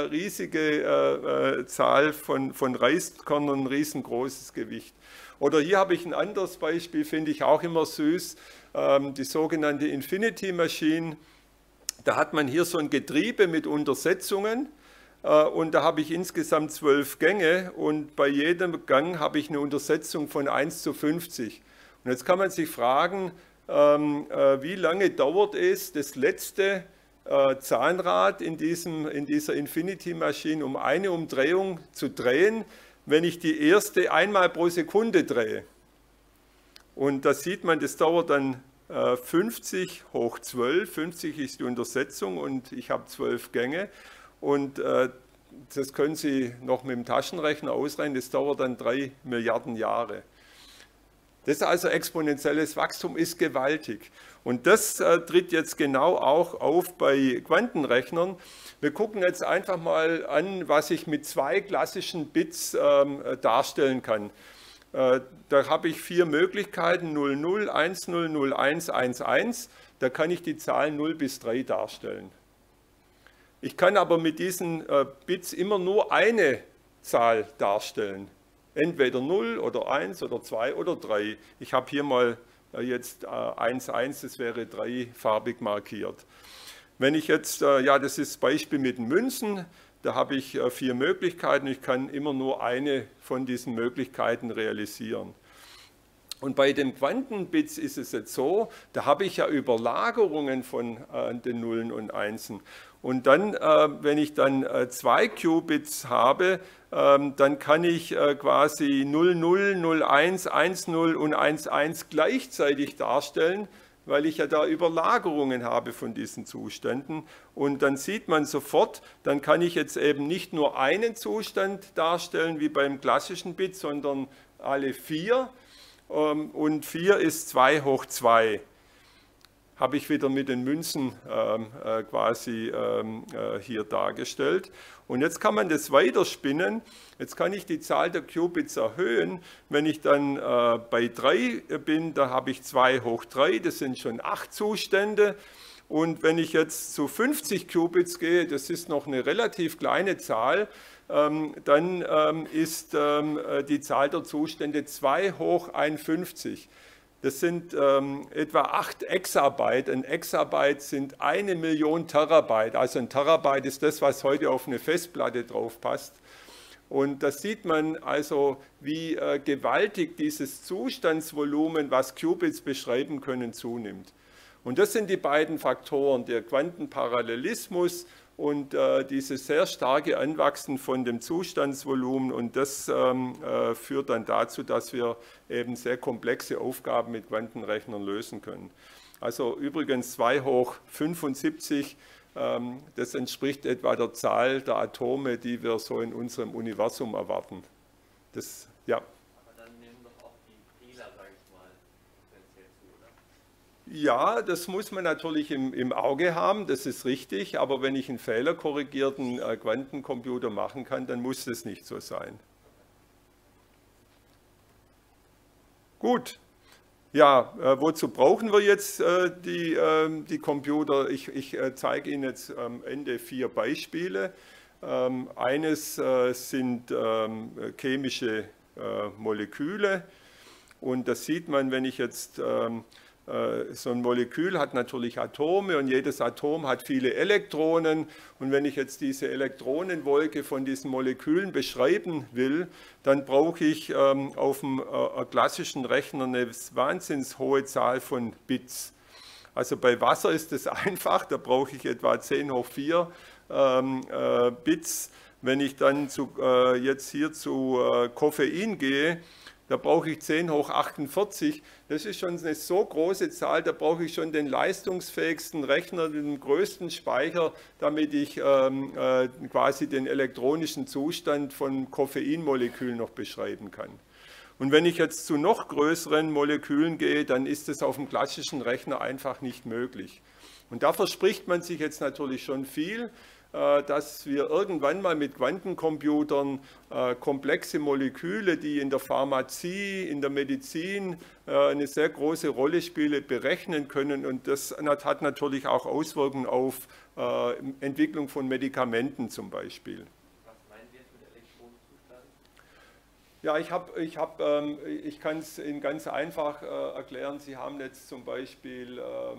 Zahl von Reiskörnern, ein riesengroßes Gewicht. Oder hier habe ich ein anderes Beispiel, finde ich auch immer süß, die sogenannte Infinity Machine. Da hat man hier so ein Getriebe mit Untersetzungen und da habe ich insgesamt 12 Gänge und bei jedem Gang habe ich eine Untersetzung von 1:50. Und jetzt kann man sich fragen, wie lange dauert es, das letzte Zahnrad in dieser Infinity Machine, um eine Umdrehung zu drehen, wenn ich die erste einmal pro Sekunde drehe. Und da sieht man, das dauert dann 50 hoch 12, 50 ist die Untersetzung und ich habe 12 Gänge. Und das können Sie noch mit dem Taschenrechner ausrechnen, das dauert dann 3 Milliarden Jahre. Das also exponentielles Wachstum ist gewaltig. Und das tritt jetzt genau auch auf bei Quantenrechnern. Wir gucken jetzt einfach mal an, was ich mit 2 klassischen Bits darstellen kann. Da habe ich 4 Möglichkeiten, 00, 10, 01, 11. Da kann ich die Zahlen 0 bis 3 darstellen. Ich kann aber mit diesen Bits immer nur eine Zahl darstellen. Entweder 0 oder 1 oder 2 oder 3. Ich habe hier mal jetzt 1, 1, das wäre 3 farbig markiert. Wenn ich jetzt, ja, das ist das Beispiel mit den Münzen, da habe ich 4 Möglichkeiten. Ich kann immer nur eine von diesen Möglichkeiten realisieren. Und bei den Quantenbits ist es jetzt so, da habe ich ja Überlagerungen von den Nullen und Einsen. Und dann, wenn ich dann 2 Qubits habe, dann kann ich quasi 00, 01, 10 und 11 gleichzeitig darstellen, weil ich ja da Überlagerungen habe von diesen Zuständen. Und dann sieht man sofort, dann kann ich jetzt eben nicht nur einen Zustand darstellen wie beim klassischen Bit, sondern alle 4. Und 4 ist 2 hoch 2. Habe ich wieder mit den Münzen quasi hier dargestellt. Und jetzt kann man das weiterspinnen. Jetzt kann ich die Zahl der Qubits erhöhen. Wenn ich dann bei 3 bin, da habe ich 2 hoch 3, das sind schon 8 Zustände. Und wenn ich jetzt zu 50 Qubits gehe, das ist noch eine relativ kleine Zahl, dann ist die Zahl der Zustände 2 hoch 51. Das sind etwa 8 Exabyte. Ein Exabyte sind 1 Million Terabyte. Also ein Terabyte ist das, was heute auf eine Festplatte drauf passt. Und da sieht man also, wie gewaltig dieses Zustandsvolumen, was Qubits beschreiben können, zunimmt. Und das sind die beiden Faktoren, der Quantenparallelismus und dieses sehr starke Anwachsen von dem Zustandsvolumen. Und das führt dann dazu, dass wir eben sehr komplexe Aufgaben mit Quantenrechnern lösen können. Also übrigens 2 hoch 75, das entspricht etwa der Zahl der Atome, die wir so in unserem Universum erwarten. Das, ja. Aber dann nehmen doch auch die Fehler, sage ich mal, potenziell zu, oder? Ja, das muss man natürlich im Auge haben, das ist richtig, aber wenn ich einen fehlerkorrigierten Quantencomputer machen kann, dann muss das nicht so sein. Gut. Ja, wozu brauchen wir jetzt die Computer? Ich zeige Ihnen jetzt am Ende 4 Beispiele. Eines sind chemische Moleküle und das sieht man, wenn ich jetzt so ein Molekül hat natürlich Atome und jedes Atom hat viele Elektronen und wenn ich jetzt diese Elektronenwolke von diesen Molekülen beschreiben will, dann brauche ich auf dem klassischen Rechner eine wahnsinnig hohe Zahl von Bits. Also bei Wasser ist es einfach, da brauche ich etwa 10 hoch 4 Bits. Wenn ich dann jetzt hier zu Koffein gehe, da brauche ich 10 hoch 48. Das ist schon eine so große Zahl, da brauche ich schon den leistungsfähigsten Rechner, den größten Speicher, damit ich quasi den elektronischen Zustand von Koffeinmolekülen noch beschreiben kann. Und wenn ich jetzt zu noch größeren Molekülen gehe, dann ist es auf dem klassischen Rechner einfach nicht möglich. Und da verspricht man sich jetzt natürlich schon viel, dass wir irgendwann mal mit Quantencomputern komplexe Moleküle, die in der Pharmazie, in der Medizin eine sehr große Rolle spielen, berechnen können. Und das hat natürlich auch Auswirkungen auf Entwicklung von Medikamenten zum Beispiel. Was meinen Sie jetzt mit Elektronenzustand? Ja, ich kann es Ihnen ganz einfach erklären. Sie haben jetzt zum Beispiel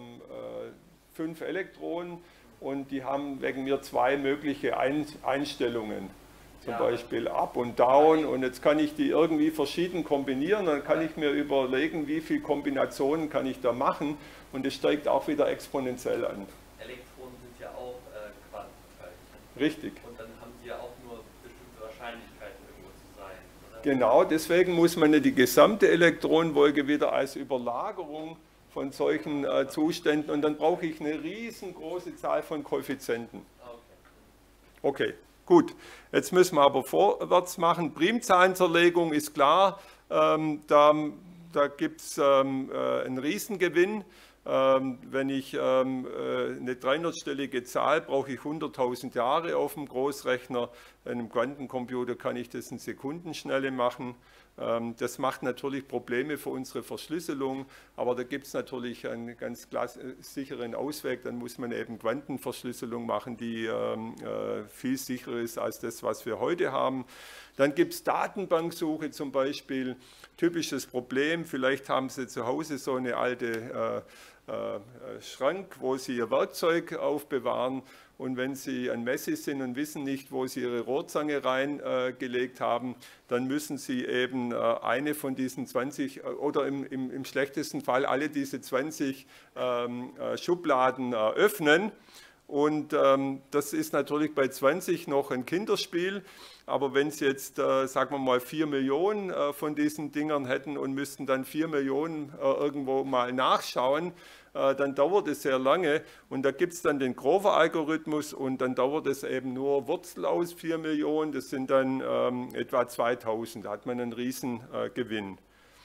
5 Elektronen. Und die haben wegen mir 2 mögliche Einstellungen, zum Beispiel Up und Down. Und jetzt kann ich die irgendwie verschieden kombinieren. Dann kann ich mir überlegen, wie viele Kombinationen kann ich da machen. Und es steigt auch wieder exponentiell an. Elektronen sind ja auch Quantenteilchen. Richtig. Und dann haben sie ja auch nur bestimmte Wahrscheinlichkeiten, irgendwo zu sein, oder? Genau, deswegen muss man die gesamte Elektronenwolke wieder als Überlagerung von solchen Zuständen und dann brauche ich eine riesengroße Zahl von Koeffizienten. Okay, gut. Jetzt müssen wir aber vorwärts machen. Primzahlenzerlegung ist klar, da gibt es einen Riesengewinn. Wenn ich eine 300-stellige Zahl brauche ich 100.000 Jahre auf dem Großrechner. In einem Quantencomputer kann ich das in Sekundenschnelle machen. Das macht natürlich Probleme für unsere Verschlüsselung, aber da gibt es natürlich einen ganz sicheren Ausweg. Dann muss man eben Quantenverschlüsselung machen, die viel sicherer ist als das, was wir heute haben. Dann gibt es Datenbanksuche zum Beispiel. Typisches Problem, vielleicht haben Sie zu Hause so eine alte Schrank, wo Sie Ihr Werkzeug aufbewahren. Und wenn Sie ein Messi sind und wissen nicht, wo Sie Ihre Rohrzange reingelegt haben, dann müssen Sie eben eine von diesen 20 oder im schlechtesten Fall alle diese 20 Schubladen öffnen. Und das ist natürlich bei 20 noch ein Kinderspiel. Aber wenn Sie jetzt, sagen wir mal, 4 Millionen von diesen Dingern hätten und müssten dann 4 Millionen irgendwo mal nachschauen, dann dauert es sehr lange. Und da gibt es dann den Grover-Algorithmus und dann dauert es eben nur Wurzel aus 4 Millionen. Das sind dann etwa 2000. Da hat man einen riesen Gewinn.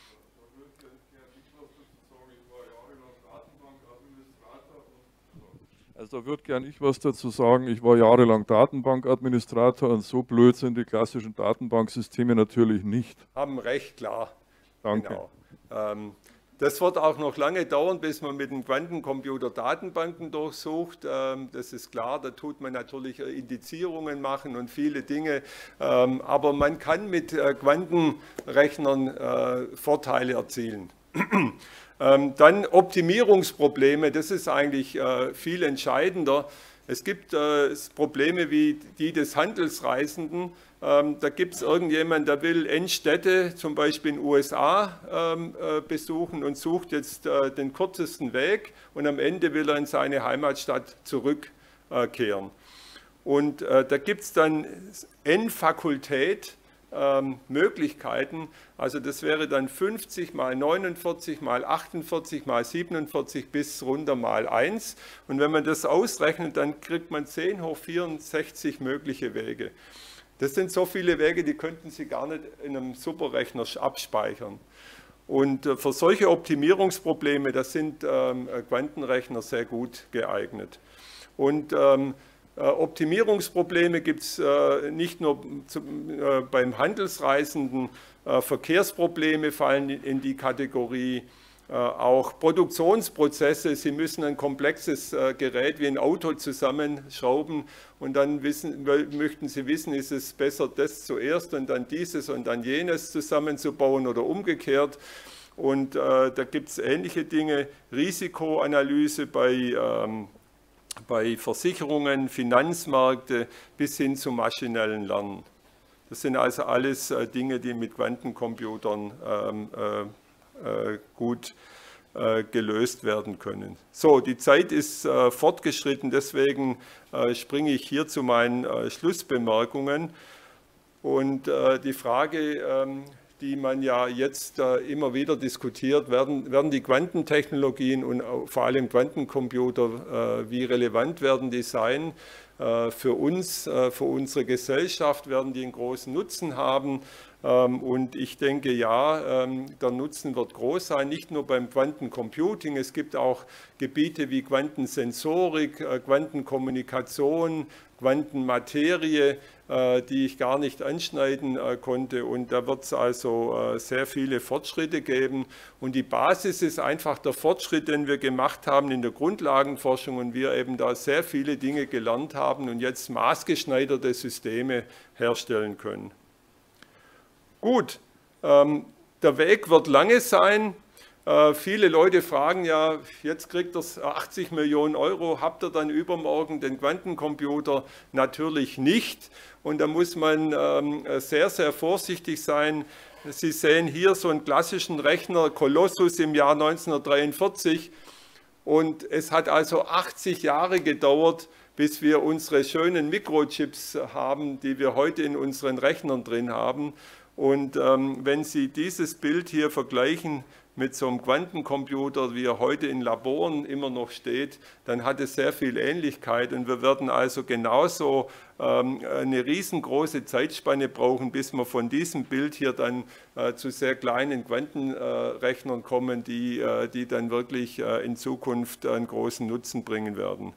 Also da würde gerne ich was dazu sagen. Ich war jahrelang Datenbankadministrator und so blöd sind die klassischen Datenbanksysteme natürlich nicht. Haben recht, klar. Danke. Genau. Das wird auch noch lange dauern, bis man mit dem Quantencomputer Datenbanken durchsucht. Das ist klar, da tut man natürlich Indizierungen machen und viele Dinge. Aber man kann mit Quantenrechnern Vorteile erzielen. Dann Optimierungsprobleme, das ist eigentlich viel entscheidender. Es gibt Probleme wie die des Handelsreisenden. Da gibt es irgendjemand, der will Endstädte, zum Beispiel in den USA, besuchen und sucht jetzt den kürzesten Weg und am Ende will er in seine Heimatstadt zurückkehren. Und da gibt es dann N-Fakultät, Möglichkeiten, also das wäre dann 50 mal 49 mal 48 mal 47 bis runter mal 1 und wenn man das ausrechnet, dann kriegt man 10 hoch 64 mögliche Wege. Das sind so viele Wege, die könnten Sie gar nicht in einem Superrechner abspeichern. Und für solche Optimierungsprobleme, das sind Quantenrechner sehr gut geeignet. Und Optimierungsprobleme gibt es nicht nur beim Handelsreisenden, Verkehrsprobleme fallen in die Kategorie. Auch Produktionsprozesse, Sie müssen ein komplexes Gerät wie ein Auto zusammenschrauben und dann möchten Sie wissen, ist es besser, das zuerst und dann dieses und dann jenes zusammenzubauen oder umgekehrt. Und da gibt es ähnliche Dinge, Risikoanalyse bei Versicherungen, Finanzmärkte bis hin zum maschinellen Lernen. Das sind also alles Dinge, die mit Quantencomputern gut gelöst werden können. So, die Zeit ist fortgeschritten, deswegen springe ich hier zu meinen Schlussbemerkungen. Und die Frage, die man ja jetzt immer wieder diskutiert, werden die Quantentechnologien und vor allem Quantencomputer, wie relevant werden die sein für uns, für unsere Gesellschaft, werden die einen großen Nutzen haben? Und ich denke, ja, der Nutzen wird groß sein, nicht nur beim Quantencomputing. Es gibt auch Gebiete wie Quantensensorik, Quantenkommunikation, Quantenmaterie, die ich gar nicht anschneiden konnte. Und da wird es also sehr viele Fortschritte geben. Und die Basis ist einfach der Fortschritt, den wir gemacht haben in der Grundlagenforschung und wir eben da sehr viele Dinge gelernt haben und jetzt maßgeschneiderte Systeme herstellen können. Gut, der Weg wird lange sein. Viele Leute fragen ja, jetzt kriegt ihr 80 Millionen Euro, habt ihr dann übermorgen den Quantencomputer? Natürlich nicht. Und da muss man sehr, sehr vorsichtig sein. Sie sehen hier so einen klassischen Rechner, Colossus im Jahr 1943. Und es hat also 80 Jahre gedauert, bis wir unsere schönen Mikrochips haben, die wir heute in unseren Rechnern drin haben. Und wenn Sie dieses Bild hier vergleichen mit so einem Quantencomputer, wie er heute in Laboren immer noch steht, dann hat es sehr viel Ähnlichkeit. Und wir werden also genauso eine riesengroße Zeitspanne brauchen, bis wir von diesem Bild hier dann zu sehr kleinen Quantenrechnern kommen, die dann wirklich in Zukunft einen großen Nutzen bringen werden.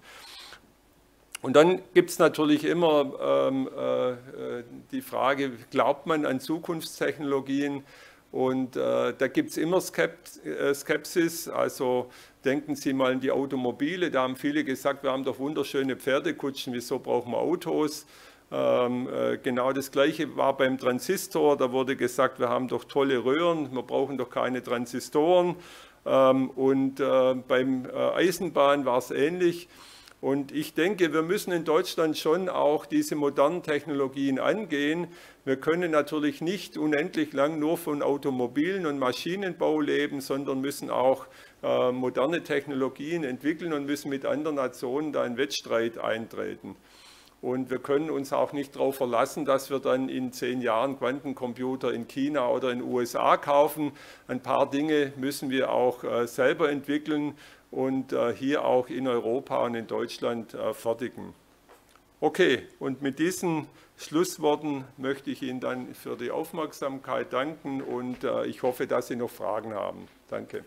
Und dann gibt es natürlich immer die Frage, glaubt man an Zukunftstechnologien? Und da gibt es immer Skepsis. Also denken Sie mal an die Automobile. Da haben viele gesagt, wir haben doch wunderschöne Pferdekutschen, wieso brauchen wir Autos? Genau das Gleiche war beim Transistor. Da wurde gesagt, wir haben doch tolle Röhren, wir brauchen doch keine Transistoren. Und beim Eisenbahn war es ähnlich. Und ich denke, wir müssen in Deutschland schon auch diese modernen Technologien angehen. Wir können natürlich nicht unendlich lang nur von Automobilen und Maschinenbau leben, sondern müssen auch moderne Technologien entwickeln und müssen mit anderen Nationen da in Wettstreit eintreten. Und wir können uns auch nicht darauf verlassen, dass wir dann in 10 Jahren Quantencomputer in China oder in den USA kaufen. Ein paar Dinge müssen wir auch selber entwickeln und hier auch in Europa und in Deutschland fertigen. Okay, und mit diesen Schlussworten möchte ich Ihnen dann für die Aufmerksamkeit danken und ich hoffe, dass Sie noch Fragen haben. Danke.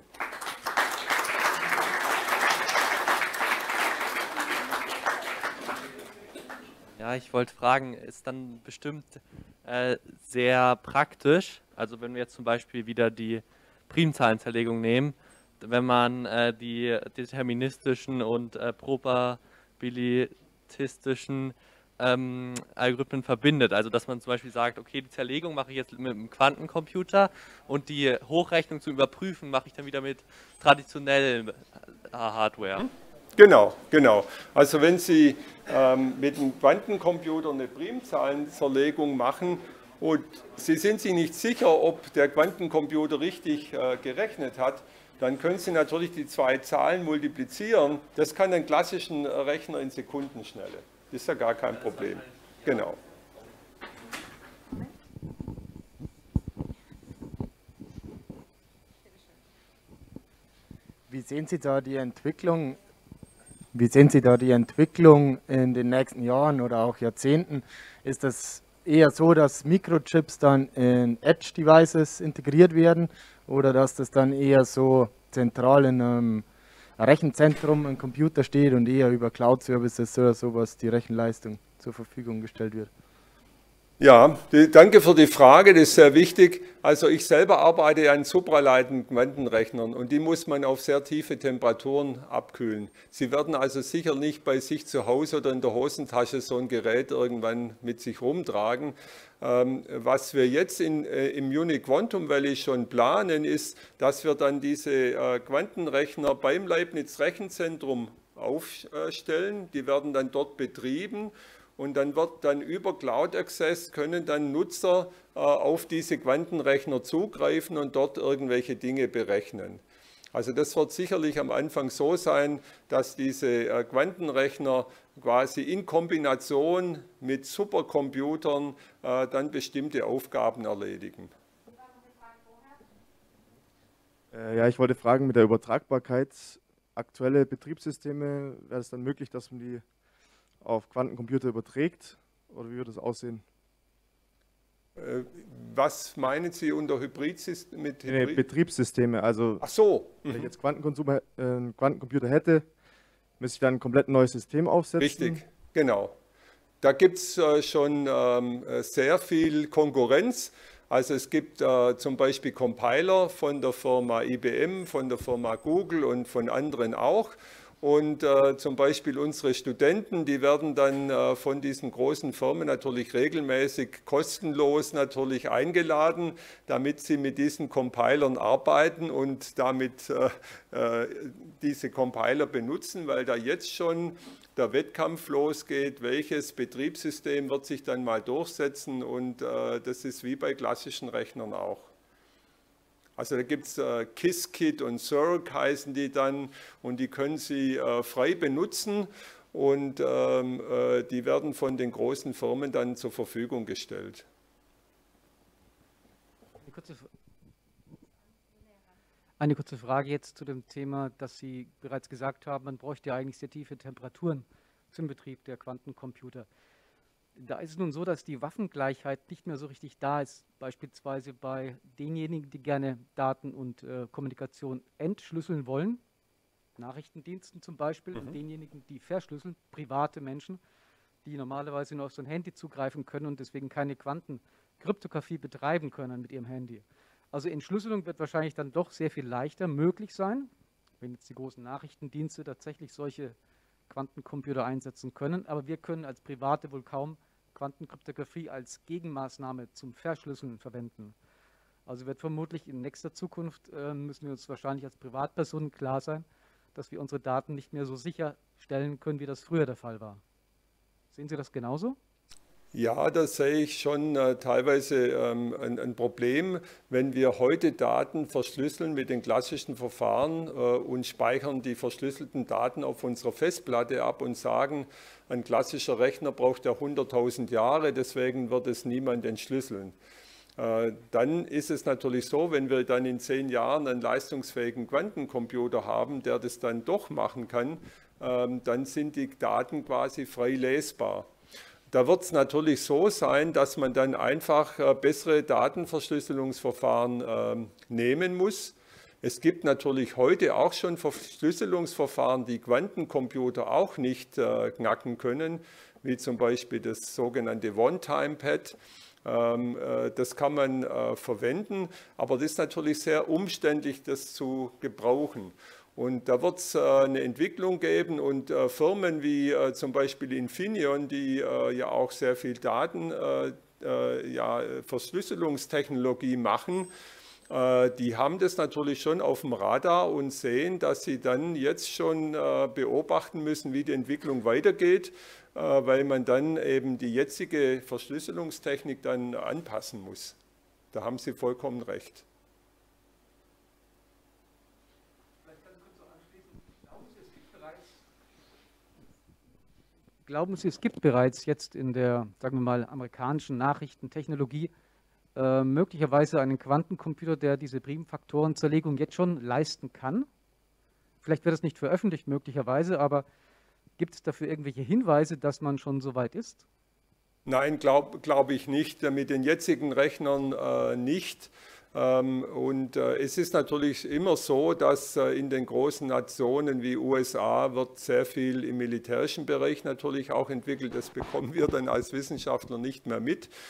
Ja, ich wollte fragen, ist dann bestimmt sehr praktisch, also wenn wir jetzt zum Beispiel wieder die Primzahlenzerlegung nehmen, wenn man die deterministischen und probabilistischen Algorithmen verbindet. Also dass man zum Beispiel sagt, okay, die Zerlegung mache ich jetzt mit einem Quantencomputer und die Hochrechnung zu überprüfen mache ich dann wieder mit traditionellen Hardware. Genau, genau. Also wenn Sie mit einem Quantencomputer eine Primzahlenzerlegung machen und Sie sind sich nicht sicher, ob der Quantencomputer richtig gerechnet hat, dann können Sie natürlich die 2 Zahlen multiplizieren. Das kann ein klassischen Rechner in Sekundenschnelle. Das ist ja gar kein Problem. Genau. Wie sehen Sie da die Entwicklung? Wie sehen Sie da die Entwicklung in den nächsten Jahren oder auch Jahrzehnten? Ist das eher so, dass Mikrochips dann in Edge-Devices integriert werden oder dass das dann eher so zentral in einem Rechenzentrum ein Computer steht und eher über Cloud-Services oder sowas die Rechenleistung zur Verfügung gestellt wird? Ja, danke für die Frage, das ist sehr wichtig. Also ich selber arbeite an supraleitenden Quantenrechnern und die muss man auf sehr tiefe Temperaturen abkühlen. Sie werden also sicher nicht bei sich zu Hause oder in der Hosentasche so ein Gerät irgendwann mit sich rumtragen. Was wir jetzt im Munich Quantum Valley schon planen, ist, dass wir dann diese Quantenrechner beim Leibniz Rechenzentrum aufstellen. Die werden dann dort betrieben. Und dann wird dann über Cloud Access können dann Nutzer auf diese Quantenrechner zugreifen und dort irgendwelche Dinge berechnen. Also das wird sicherlich am Anfang so sein, dass diese Quantenrechner quasi in Kombination mit Supercomputern dann bestimmte Aufgaben erledigen. Ja, ich wollte fragen, mit der Übertragbarkeit, aktuelle Betriebssysteme, wäre es dann möglich, dass man die auf Quantencomputer überträgt? Oder wie würde das aussehen? Was meinen Sie unter Hybridsystem? Mit Hybrid? Betriebssysteme. Also, ach so. Wenn ich jetzt einen Quantencomputer hätte, müsste ich dann ein komplett neues System aufsetzen? Richtig, genau. Da gibt es schon sehr viel Konkurrenz. Also es gibt zum Beispiel Compiler von der Firma IBM, von der Firma Google und von anderen auch. Und zum Beispiel unsere Studenten, die werden dann von diesen großen Firmen natürlich regelmäßig kostenlos natürlich eingeladen, damit sie mit diesen Compilern arbeiten und damit diese Compiler benutzen, weil da jetzt schon der Wettkampf losgeht, welches Betriebssystem wird sich dann mal durchsetzen, und das ist wie bei klassischen Rechnern auch. Also da gibt es Qiskit und Cirq heißen die dann, und die können Sie frei benutzen, und die werden von den großen Firmen dann zur Verfügung gestellt. Eine kurze Frage jetzt zu dem Thema, dass Sie bereits gesagt haben, man bräuchte ja eigentlich sehr tiefe Temperaturen zum Betrieb der Quantencomputer. Da ist es nun so, dass die Waffengleichheit nicht mehr so richtig da ist, beispielsweise bei denjenigen, die gerne Daten und Kommunikation entschlüsseln wollen, Nachrichtendiensten zum Beispiel, und denjenigen, die verschlüsseln, private Menschen, die normalerweise nur auf so ein Handy zugreifen können und deswegen keine Quantenkryptographie betreiben können mit ihrem Handy. Also Entschlüsselung wird wahrscheinlich dann doch sehr viel leichter möglich sein, wenn jetzt die großen Nachrichtendienste tatsächlich solche Quantencomputer einsetzen können, aber wir können als Private wohl kaum Quantenkryptographie als Gegenmaßnahme zum Verschlüsseln verwenden. Also wird vermutlich in nächster Zukunft, müssen wir uns wahrscheinlich als Privatpersonen klar sein, dass wir unsere Daten nicht mehr so sicher stellen können, wie das früher der Fall war. Sehen Sie das genauso? Ja, da sehe ich schon teilweise ein Problem, wenn wir heute Daten verschlüsseln mit den klassischen Verfahren und speichern die verschlüsselten Daten auf unserer Festplatte ab und sagen, ein klassischer Rechner braucht ja 100.000 Jahre, deswegen wird es niemand entschlüsseln. Dann ist es natürlich so, wenn wir dann in 10 Jahren einen leistungsfähigen Quantencomputer haben, der das dann doch machen kann, dann sind die Daten quasi frei lesbar. Da wird es natürlich so sein, dass man dann einfach bessere Datenverschlüsselungsverfahren nehmen muss. Es gibt natürlich heute auch schon Verschlüsselungsverfahren, die Quantencomputer auch nicht knacken können, wie zum Beispiel das sogenannte One-Time-Pad. Das kann man verwenden, aber das ist natürlich sehr umständlich, das zu gebrauchen. Und da wird es eine Entwicklung geben, und Firmen wie zum Beispiel Infineon, die ja auch sehr viel Verschlüsselungstechnologie machen, die haben das natürlich schon auf dem Radar und sehen, dass sie dann jetzt schon beobachten müssen, wie die Entwicklung weitergeht, weil man dann eben die jetzige Verschlüsselungstechnik dann anpassen muss. Da haben Sie vollkommen recht. Glauben Sie, es gibt bereits jetzt in der, sagen wir mal, amerikanischen Nachrichtentechnologie möglicherweise einen Quantencomputer, der diese Primfaktorenzerlegung jetzt schon leisten kann? Vielleicht wird es nicht veröffentlicht, möglicherweise, aber gibt es dafür irgendwelche Hinweise, dass man schon so weit ist? Nein, glaube ich nicht. Mit den jetzigen Rechnern nicht. Es ist natürlich immer so, dass in den großen Nationen wie USA wird sehr viel im militärischen Bereich natürlich auch entwickelt. Das bekommen wir dann als Wissenschaftler nicht mehr mit.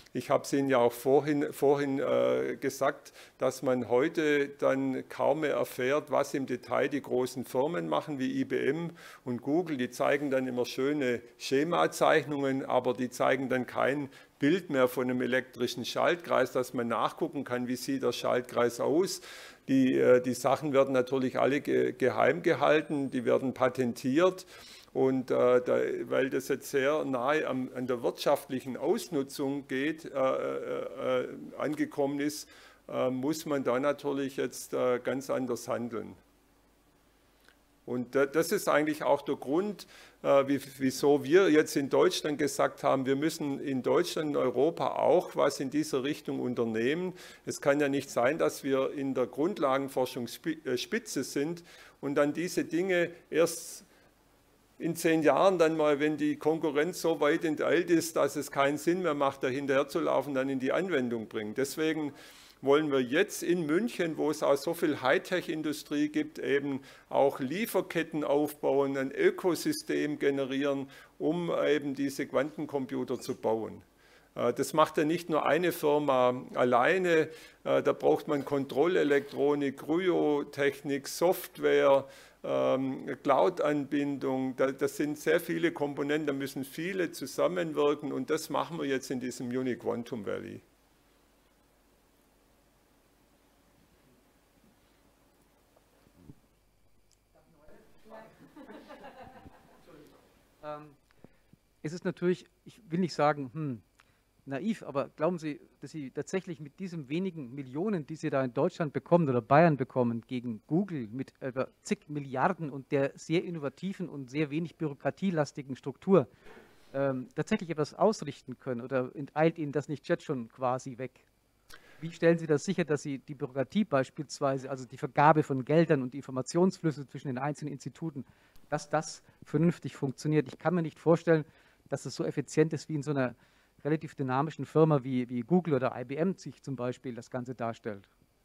Ich habe es Ihnen ja auch vorhin gesagt, dass man heute dann kaum mehr erfährt, was im Detail die großen Firmen machen, wie IBM und Google. Die zeigen dann immer schöne Schemazeichnungen, aber die zeigen dann kein Bild mehr von einem elektrischen Schaltkreis, dass man nachgucken kann, wie sieht der Schaltkreis aus. Die Sachen werden natürlich alle geheim gehalten, die werden patentiert. Und weil das jetzt sehr nahe an der wirtschaftlichen Ausnutzung angekommen ist, muss man da natürlich jetzt ganz anders handeln. Und das ist eigentlich auch der Grund, wieso wir jetzt in Deutschland gesagt haben, wir müssen in Deutschland, in Europa auch was in dieser Richtung unternehmen. Es kann ja nicht sein, dass wir in der Grundlagenforschung Spitze sind und dann diese Dinge erst in 10 Jahren dann mal, wenn die Konkurrenz so weit enteilt ist, dass es keinen Sinn mehr macht, da hinterher zu laufen, dann in die Anwendung bringen. Deswegen wollen wir jetzt in München, wo es auch so viel Hightech-Industrie gibt, eben auch Lieferketten aufbauen, ein Ökosystem generieren, um eben diese Quantencomputer zu bauen. Das macht ja nicht nur eine Firma alleine, da braucht man Kontrollelektronik, Kryotechnik, Software, Cloud-Anbindung, das sind sehr viele Komponenten, da müssen viele zusammenwirken und das machen wir jetzt in diesem Uni-Quantum Valley. Es ist natürlich, ich will nicht sagen, naiv, aber glauben Sie, dass Sie tatsächlich mit diesen wenigen Millionen, die Sie da in Deutschland bekommen oder Bayern bekommen, gegen Google mit über zig Milliarden und der sehr innovativen und sehr wenig bürokratielastigen Struktur tatsächlich etwas ausrichten können? Oder enteilt Ihnen das nicht jetzt schon quasi weg? Wie stellen Sie das sicher, dass Sie die Bürokratie beispielsweise, also die Vergabe von Geldern und die Informationsflüsse zwischen den einzelnen Instituten, dass das vernünftig funktioniert? Ich kann mir nicht vorstellen, dass es so effizient ist wie in so einer relativ dynamischen Firma wie Google oder IBM sich zum Beispiel das Ganze darstellt.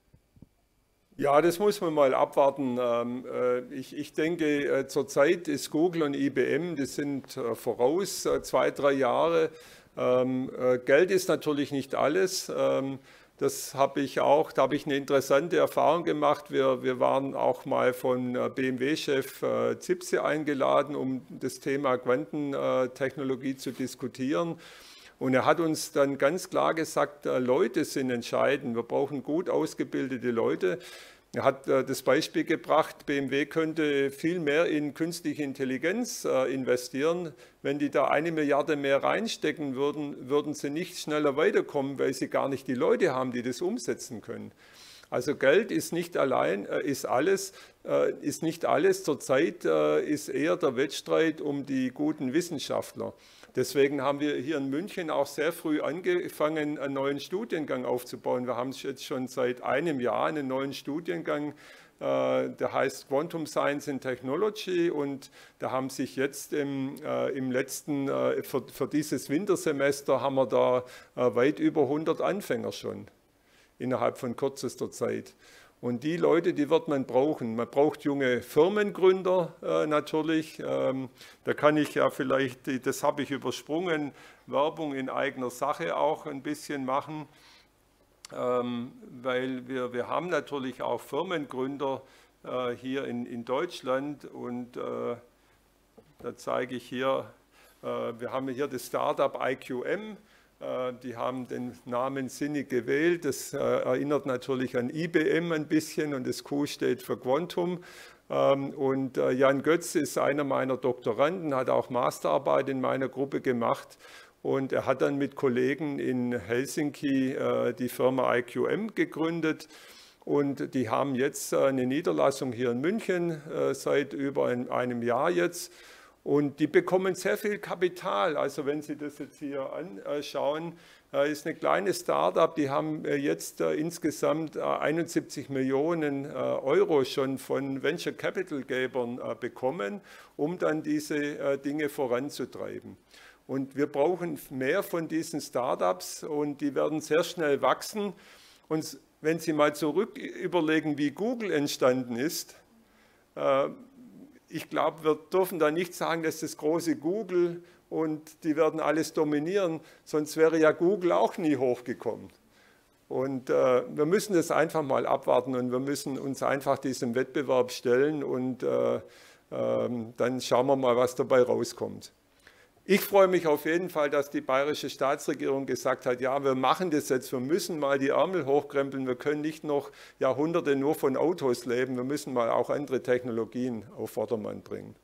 Ja, das muss man mal abwarten. Ich denke, zurzeit ist Google und IBM, das sind voraus 2, 3 Jahre. Geld ist natürlich nicht alles. Das habe ich auch, da habe ich eine interessante Erfahrung gemacht. Wir waren auch mal von BMW-Chef Zipse eingeladen, um das Thema Quantentechnologie zu diskutieren. Und er hat uns dann ganz klar gesagt, Leute sind entscheidend. Wir brauchen gut ausgebildete Leute. Er hat das Beispiel gebracht, BMW könnte viel mehr in künstliche Intelligenz investieren. Wenn die da 1 Milliarde mehr reinstecken würden, würden sie nicht schneller weiterkommen, weil sie gar nicht die Leute haben, die das umsetzen können. Also Geld ist nicht allein, ist nicht alles. Zurzeit ist eher der Wettstreit um die guten Wissenschaftler. Deswegen haben wir hier in München auch sehr früh angefangen, einen neuen Studiengang aufzubauen. Wir haben jetzt schon seit einem Jahr einen neuen Studiengang, der heißt Quantum Science and Technology, und da haben sich jetzt im letzten, für dieses Wintersemester haben wir da weit über 100 Anfänger schon innerhalb von kürzester Zeit. Und die Leute, die wird man brauchen. Man braucht junge Firmengründer natürlich. Da kann ich ja vielleicht, das habe ich übersprungen, Werbung in eigener Sache auch ein bisschen machen, weil wir haben natürlich auch Firmengründer hier in Deutschland, und da zeige ich hier, wir haben hier das Startup IQM. Die haben den Namen sinnig gewählt. Das erinnert natürlich an IBM ein bisschen, und das Q steht für Quantum. Und Jan Götz ist einer meiner Doktoranden, hat auch Masterarbeit in meiner Gruppe gemacht. Und er hat dann mit Kollegen in Helsinki die Firma IQM gegründet. Und die haben jetzt eine Niederlassung hier in München seit über einem Jahr jetzt. Und die bekommen sehr viel Kapital. Also wenn Sie das jetzt hier anschauen, ist eine kleine Start-up, die haben jetzt insgesamt 71 Millionen Euro schon von Venture Capital Gebern bekommen, um dann diese Dinge voranzutreiben. Und wir brauchen mehr von diesen Start-ups, und die werden sehr schnell wachsen. Und wenn Sie mal zurück überlegen, wie Google entstanden ist, ich glaube, wir dürfen da nicht sagen, dass das große Google und die werden alles dominieren, sonst wäre ja Google auch nie hochgekommen. Und wir müssen das einfach mal abwarten und wir müssen uns einfach diesem Wettbewerb stellen und dann schauen wir mal, was dabei rauskommt. Ich freue mich auf jeden Fall, dass die bayerische Staatsregierung gesagt hat, ja, wir machen das jetzt, wir müssen mal die Ärmel hochkrempeln, wir können nicht noch Jahrhunderte nur von Autos leben, wir müssen mal auch andere Technologien auf Vordermann bringen.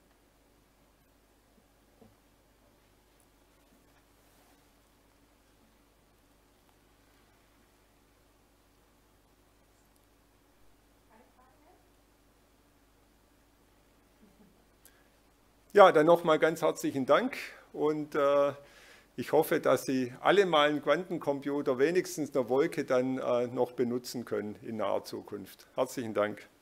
Ja, dann nochmal ganz herzlichen Dank und ich hoffe, dass Sie alle mal einen Quantencomputer wenigstens in der Wolke dann noch benutzen können in naher Zukunft. Herzlichen Dank.